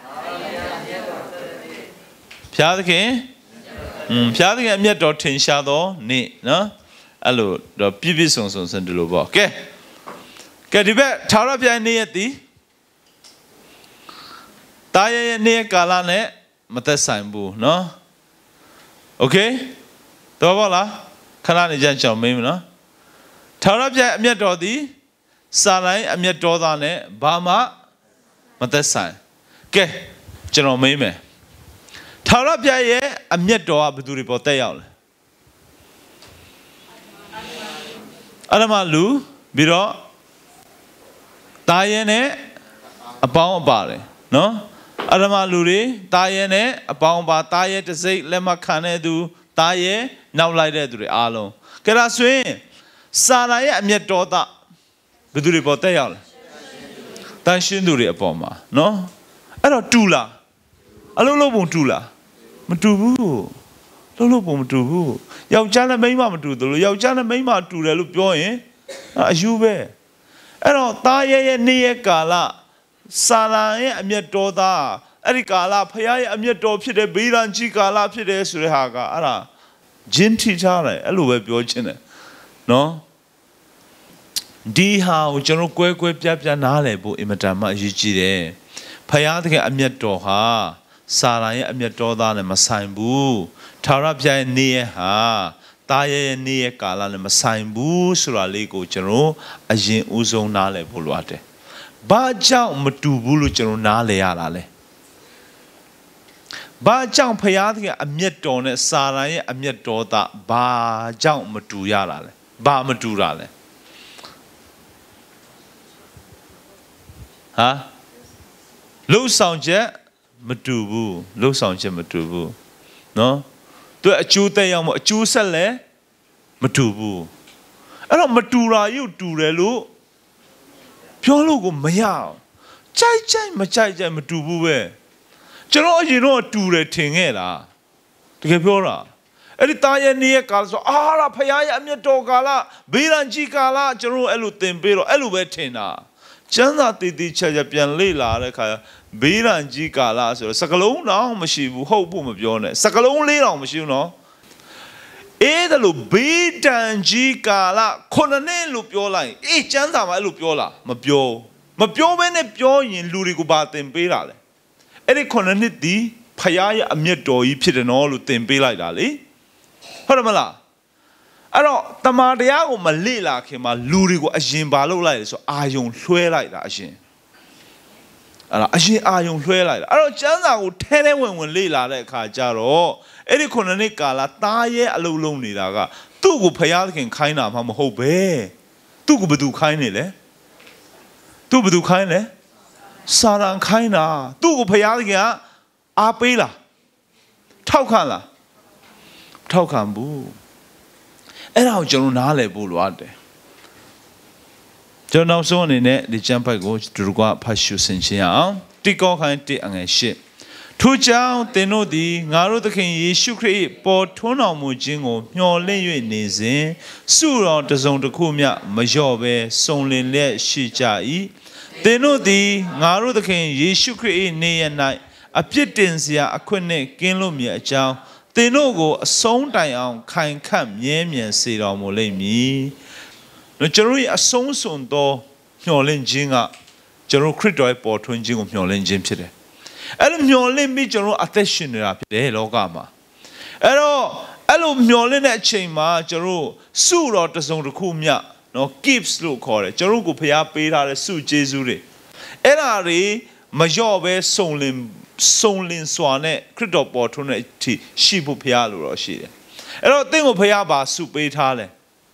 Speaker 1: ဘုရားသခင်อืมဘုရားသခင်အမျက်တော်ထင်ရှားသောနေ့နော်အဲ့လိုတော့ပြည့်ပြည့်စုံစုံစံတူလို့ပေါ့ကဲကဲဒီဘက်ထာဝရဘုရားနေ့ရက်တည်တာရဲ့နေ့ကာလနဲ့မသက်ဆိုင်ဘူးနော်โอเคတော့ပါလားခဏနေကြကြောင်မင်းမနော်ထာဝရဘုရားအမျက်တော်သည်စာလိုင်းအမျက်တော်သားနဲ့ဘာမှမသက်ဆိုင်ကဲကျွန်တော်မေးမယ်ထာဝရဘုရားရဲ့အမျက်တော်ကဘယ်သူတွေပေါ်တက်ရောက်လဲအရမလူပြီးတော့တာရဲနဲ့အပေါင်းအပါတယ်နော်အရမလူတွေတာရဲနဲ့အပေါင်းအပါတာရဲတစိမ့်လက်မခံတဲ့သူတာရဲနောက်လိုက်တဲ့သူတွေအားလုံးကဲဒါဆိုရင်စာလာရဲ့အမျက်တော်သားဘယ်သူတွေပေါ်တက်ရောက်လဲတန်ရှင်းသူတွေအပေါ်မှာနော်အဲ့တော့တူလားအလုံးလုံးပုံတူလားမတူဘူးလုံးလုံးပုံမတူဘူးယောက်ျားနဲ့မိန်းမမတူသလိုယောက်ျားနဲ့မိန်းမတူတယ်လို့ပြောရင်အယူပဲအဲ့တော့သားရဲ့ရဲ့နေ့ရဲ့ကာလစာလာရဲ့အမျက်တော်သားအဲ့ဒီကာလဖခင်ရဲ့အမျက်တော်ဖြစ်တဲ့ဘေးရန်ကြီးကာလဖြစ်တဲ့ဆိုတဲ့ဟာကအဲ့ဒါဂျင်းထိထားတယ်အဲ့လိုပဲပြောချင်တယ်နော်ဒီဟာကိုကျွန်တော်ကွဲကွဲပြားပြားနားလည်ဖို့အင်မတန်မှအရေးကြီးတယ်ဖခင်သခင်အမျက်တော်ဟာစာလာရဲ့အမျက်တော်သားနဲ့မဆိုင်ဘူးထာဝရဘုရားရဲ့နေ့ရဲ့ဟာတာရဲ့နေ့ရဲ့ကာလနဲ့မဆိုင်ဘူးဆိုတာလေးကိုကျွန်တော်အရင်ဦးဆုံးနားလည်ဖို့လိုအပ်တယ်ဘာကြောင့်မတူဘူးလို့ကျွန်တော်နားလည်ရတာလဲဘာကြောင့်ဖခင်သခင်အမျက်တော်နဲ့စာလာရဲ့အမျက်တော်သားဘာကြောင့်မတူရတာလဲဘာမတူတာလဲဟာလှုပ်ဆောင်ချက်မတူဘူးလှုပ်ဆောင်ချက်မတူဘူးနော်သူအကျိုးသက်ရောက်မှုအကျိုးဆက်လည်းမတူဘူးအဲ့တော့မတူတာရုပ်တူတယ်လို့ပြောလို့ကိုမရအောင်ကြိုက်ကြိုက်မကြိုက်ကြိုက်မတူဘူးပဲကျွန်တော်အရင်တော့တူတယ်ထင်ခဲ့လားတကယ်ပြောတာအဲ့ဒီတာရဲ့နေ့ရဲ့ကာလဆိုအာရဖခင်ရဲ့အမျက်တော်ကာလဘေးရန်ကြီးကာလကျွန်တော်အဲ့လိုသင်ပေးတော့အဲ့လိုပဲထင်တာကျမ်းစာတည်တည်ချာချာပြန်လေ့လာတဲ့ခါဘေးရန်ကြီးကာလဆိုတော့စကလုံးတော့မရှိဘူးဟုတ်ဖို့မပြောနဲ့စကလုံးလေးတော့မရှိဘူးနော်အေးဒါလို့ဘေးတန်ကြီးကာလခုနှစ်နှစ်လို့ပြောလိုက်အေးကျမ်းစာမှာအဲ့လိုပြောလားမပြောမပြောဘဲနဲ့ပြောရင်လူတွေကိုဘာသင်ပေးတာလဲအဲ့ဒီခုနှစ်နှစ်ဒီဖခင်ရဲ့အမျက်တော်ကြီးဖြစ်တယ်နော်လို့သင်ပေးလိုက်တာလေဟုတ်တယ်မလားအဲ့တော့တမန်တရားကိုမလေ့လာခင်မှာလူတွေကိုအရင်ဘာလုပ်လိုက်လဲဆိုအာယုံလွှဲလိုက်တာအရင်အဲ့ဒါအရင်အာယုံလွှဲလိုက်တာအဲ့တော့ကျမ်းစာကိုထဲထဲဝင်ဝင်လေ့လာတဲ့အခါကျတော့အဲ့ဒီခုနှစ်နှစ်ကာလသားရဲ့အလုံးလုံးနေတာကသူ့ကိုဖခင်သခင်ခိုင်းတာမှမဟုတ်ပဲသူ့ကိုဘယ်သူခိုင်းနေလဲသူ့ဘယ်သူခိုင်းလဲစာရန်ခိုင်းတာသူ့ကိုဖခင်သခင်ကအားပေးလားထောက်ခံလားထောက်ခံဘူးအဲ့ဒါကိုကျွန်တော်နားလည်ဖို့လိုအပ်တယ်ကျွန်တော်နောက်ဆုံးအနေနဲ့ဒီကျမ်းပိုက်ကိုဒီလိုကဖတ်ရှုဆင်ခြင်အောင်တိကောခိုင်းတိအငယ်ရှစ်ထိုကြောင့်သင်တို့သည်ငါတို့သခင်ယေရှုခရစ်ပေါ်ထွန်းတော်မူခြင်းကိုမျှော်လင့်၍နေစဉ်စုတော်တစုံတစ်ခုမျှမလျော့ဘဲစုံလင်လျက်ရှိကြ၏သင်တို့သည်ငါတို့သခင်ယေရှုခရစ်၏နေရ၌အပြစ်တင်စရာအခွင့်နှင့်ကင်းလွတ်မည်အကြောင်းသင်တို့ကိုအဆုံးတိုင်အောင်ခိုင်ခန့်မြဲမြံစေတော်မူလိမ့်မည်။ကျွန်တော်ရဲ့အဆုံးစွန်သောမျှော်လင့်ခြင်းကကျွန်တော်ခရစ်တော်ရဲ့ပေါ်ထွန်းခြင်းကိုမျှော်လင့်ခြင်းဖြစ်တယ်။အဲ့လိုမျှော်လင့်ပြီးကျွန်တော်အသက်ရှင်နေတာဖြစ်တယ်လောကမှာ။အဲ့တော့အဲ့လိုမျှော်လင့်တဲ့အချိန်မှာကျွန်တော်စုတော်တစုံတစ်ခုမျှနော် gifts လို့ခေါ်တယ်ကျွန်တော်ကိုဖျားပေးထားတဲ့စုကျေးဇူးတွေအဲ့ဒါတွေမလျော့ပဲစုံလင်စုံလင်စွာနဲ့ခရစ်တော်ပေါ်ထွန်းတဲ့အထိရှိဖို့ဖျားလို့တော့ရှိတယ်အဲ့တော့သင်ကိုဖျားပါစုပေးထားတယ်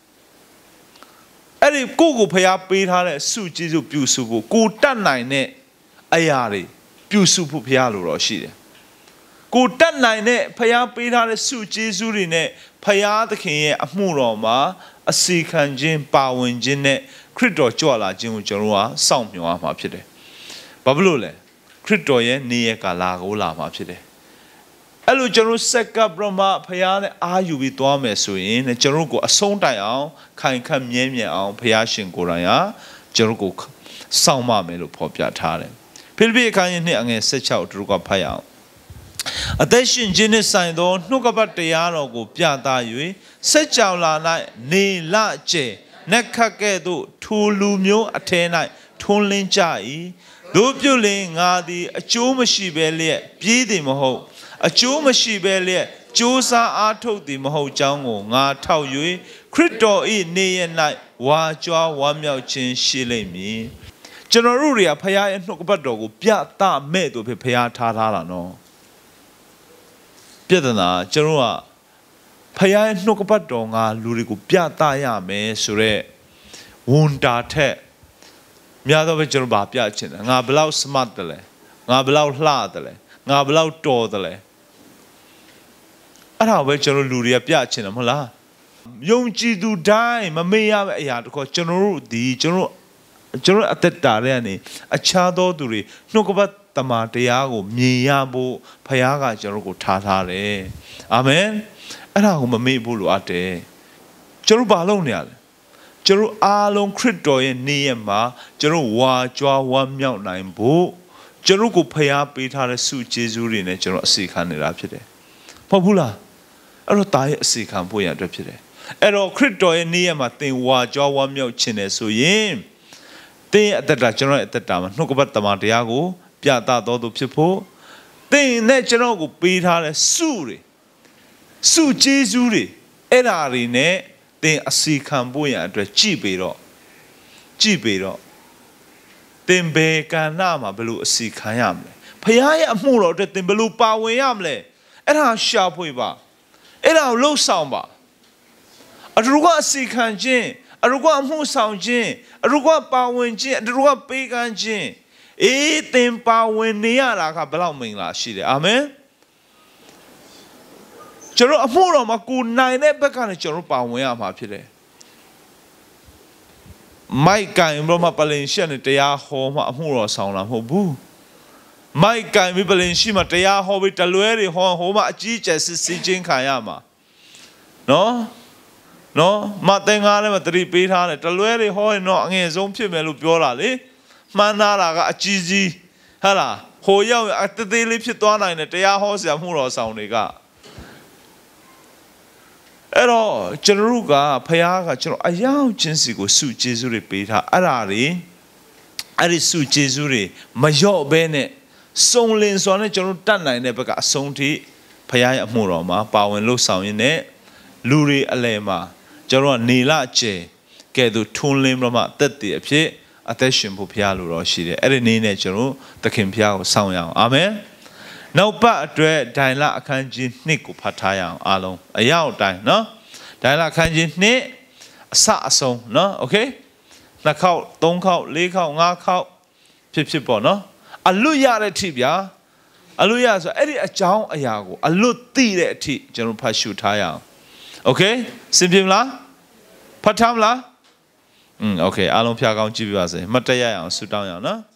Speaker 1: အဲ့ဒီကိုကိုဖျားပေးထားတဲ့စုကျေးဇူးပြုစုဖို့ကိုတတ်နိုင်တဲ့အရာတွေပြုစုဖို့ဖျားလို့တော့ရှိတယ်ကိုတတ်နိုင်တဲ့ဖျားပေးထားတဲ့စုကျေးဇူးတွေနဲ့ဖျားသခင်ရဲ့အမှုတော်မှာအစီခံခြင်းပါဝင်ခြင်းနဲ့ခရစ်တော်ကြွလာခြင်းကိုကျွန်တော်ကစောင့်မျှော်ရမှာဖြစ်တယ်ဘာဖြစ်လို့လဲခရစ်တော်ရဲ့နေရကာလကိုလာမှာဖြစ်တယ်အဲ့လိုကျွန်တော်စက်ကပ်ဘရမဖျားနဲ့အာယူပြီးသွားမယ်ဆိုရင်ကျွန်တော်ကိုအဆုံးတိုင်အောင်ခိုင်ခန့်မြဲမြံအောင်ဖျားရှင်ကိုယ်တိုင်ဟာကျွန်တော်ကိုစောင့်မမယ်လို့ဖော်ပြထားတယ်ဖိလိပ္ပိအခန်းကြီးနှစ်အငယ်၁၆တို့ကဖတ်ရအောင်အသက်ရှင်ခြင်းနှင့်ဆိုင်သောနှုတ်ကပတ်တရားတော်ကိုပြသ၍စัจ java လာ၌နေလကျဲနက်ခတ်ကဲ့သို့ထိုလူမျိုးအထဲ၌ထွန်းလင်းကြ၏တို့ပြုလင်ငါသည်အကျိုးမရှိဘဲလျက်ပြေးသည်မဟုတ်အကျိုးမရှိဘဲလျက်ကြိုးစားအားထုတ်သည်မဟုတ်ကြောင်းကိုငါထောက်၍ခရစ်တော်၏နေရ၌ဝါကြွားဝမ်းမြောက်ခြင်းရှိလိမ့်မည်ကျွန်တော်တို့တွေကဖခင်ရဲ့နှုတ်ကပတ်တော်ကိုပြသမဲ့သူဖြစ်ဖခင်ထားထားတာနော်ပြဿနာကျွန်တော်ကဖခင်ရဲ့နှုတ်ကပတ်တော်ကလူတွေကိုပြသရမယ်ဆိုတော့ဝန်တာထက်များတော့ပဲကျွန်တော်ဗာပြချင်တယ်ငါဘလောက် smart တယ်လဲငါဘလောက်လှတယ်လဲငါဘလောက်တော်တယ်လဲအဲ့ဒါပဲကျွန်တော်လူတွေကပြချင်တယ်မဟုတ်လားယုံကြည်သူတိုင်းမမေ့ရမယ့်အရာတခုကျွန်တော်တို့ဒီကျွန်တော်ကျွန်တော်အသက်တာတွေကနေအခြားသောသူတွေနှုတ်ကပတ်တမန်တရားကိုမြင်ရဖို့ဖခင်ကကျွန်တော်ကိုထားထားတယ်အာမင်အဲ့ဒါကိုမမေ့ဘူးလို့အပ်တယ်ကျွန်တော်ဘာလုပ်နေရလဲကျွန်တော်အားလုံးခရစ်တော်ရဲ့နေ့ရက်မှာကျွန်တော်ဝါကြွားဝမ်းမြောက်နိုင်ဖို့ကျွန်တော်ကိုဖျားပေးထားတဲ့ဆုကျေးဇူးတွေနဲ့ကျွန်တော်အစီခံနေတာဖြစ်တယ်မဟုတ်ဘူးလားအဲ့တော့တာရဲ့အစီခံဖို့ရအတွက်ဖြစ်တယ်အဲ့တော့ခရစ်တော်ရဲ့နေ့ရက်မှာသင်ဝါကြွားဝမ်းမြောက်ခြင်းနဲ့ဆိုရင်သင်ရဲ့အသက်တာကျွန်တော်ရဲ့အသက်တာမှာနှုတ်ကပတ်တမန်တရားကိုပြသတော်သူဖြစ်ဖို့သင်နဲ့ကျွန်တော်ကိုပေးထားတဲ့ဆုတွေဆုကျေးဇူးတွေအဲ့ဓာတွေနဲ့သင်အစီခံဖို့ရအတွက်ကြည်ပေတော့ကြည်ပေတော့သင်ဘယ်ကဏ္ဍမှာဘယ်လိုအစီခံရမလဲဖခင်ရဲ့အမှုတော်အတွက်သင်ဘယ်လိုပါဝင်ရမလဲအဲ့ဒါရှာဖွေပါအဲ့ဒါကိုလှုပ်ဆောင်ပါအတူတူကအစီခံခြင်းအတူတူကအမှုဆောင်ခြင်းအတူတူကပါဝင်ခြင်းအတူတူကပေးကမ်းခြင်းအေးသင်ပါဝင်နေရတာကဘယ်လောက်မင်္ဂလာရှိတယ်အာမင်ကျွန်တော်အမှုတော်မှာကိုနိုင်တဲ့ဘက်ကနေကျွန်တော်ပါဝင်ရမှာဖြစ်တယ်မိုက်ကန်ဘရမပလင်ရှက်နဲ့တရားဟောမှအမှုတော်ဆောင်လာမဟုတ်ဘူးမိုက်ကန်ပလင်ရှိမှတရားဟောပြီးတလွဲတွေဟောဟောမှအကြီးကျယ်စစ်စစ်ချင်းခံရမှာနော်နော်မတင်ကားလည်းမတတိပေးထားတယ်တလွဲတွေဟောရင်တော့အငယ်ဆုံးဖြစ်မယ်လို့ပြောတာလေမှန်းသားတာကအကြီးကြီးဟာလားဟိုရောက်အတသေးလေးဖြစ်သွားနိုင်တယ်တရားဟောဆရာမှုတော်ဆောင်တွေကအဲ့တော့ကျွန်တော်တို့ကဖခင်ကကျွန်တော်အယောင်ချင်းစီကိုစုကျေးဇူးတွေပေးထားအဲ့ဒါတွေအဲ့ဒီစုကျေးဇူးတွေမလျော့ဘဲနဲ့စုံလင်စွာနဲ့ကျွန်တော်တတ်နိုင်တဲ့ဘက်ကအဆုံးထိဖခင်ရဲ့အမှုတော်မှာပါဝင်လို့ဆောင်ရင်းနဲ့လူတွေအလယ်မှာကျွန်တော်ကနေလကျဲကဲ့သို့ထွန်းလင်းပြီးမှအသက်တည်အဖြစ်အသက်ရှင်ဖို့ဖခင်လိုတော့ရှိတယ်အဲ့ဒီနေ့နဲ့ကျွန်တော်သခင်ဖခင်ကိုဆောင်ရအောင်အာမင်နောက်ပတ်အတွက်ဒိုင်လအခန်းကြီးနှစ်ကိုဖတ်ထားရအောင်အားလုံးအရောက်တိုင်းနော်ဒိုင်လအခန်းကြီးနှစ်အစအဆုံးနော်โอเคနှစ်ခေါက်သုံးခေါက်လေးခေါက်ငါးခေါက်ဖြစ်ဖြစ်ပေါ့နော်အလွတ်ရတဲ့အထိဗျာအလွတ်ရဆိုအဲ့ဒီအကြောင်းအရာကိုအလွတ်သိတဲ့အထိကျွန်တော်ဖတ်ရှုထားရအောင်โอเคစင်ပြေမလားဖတ်ထားမလားอืมโอเคအားလုံးဖျားကောင်းကြည့်ပြပါစေမှတ်တရရအောင်ဆုတောင်းရအောင်နော်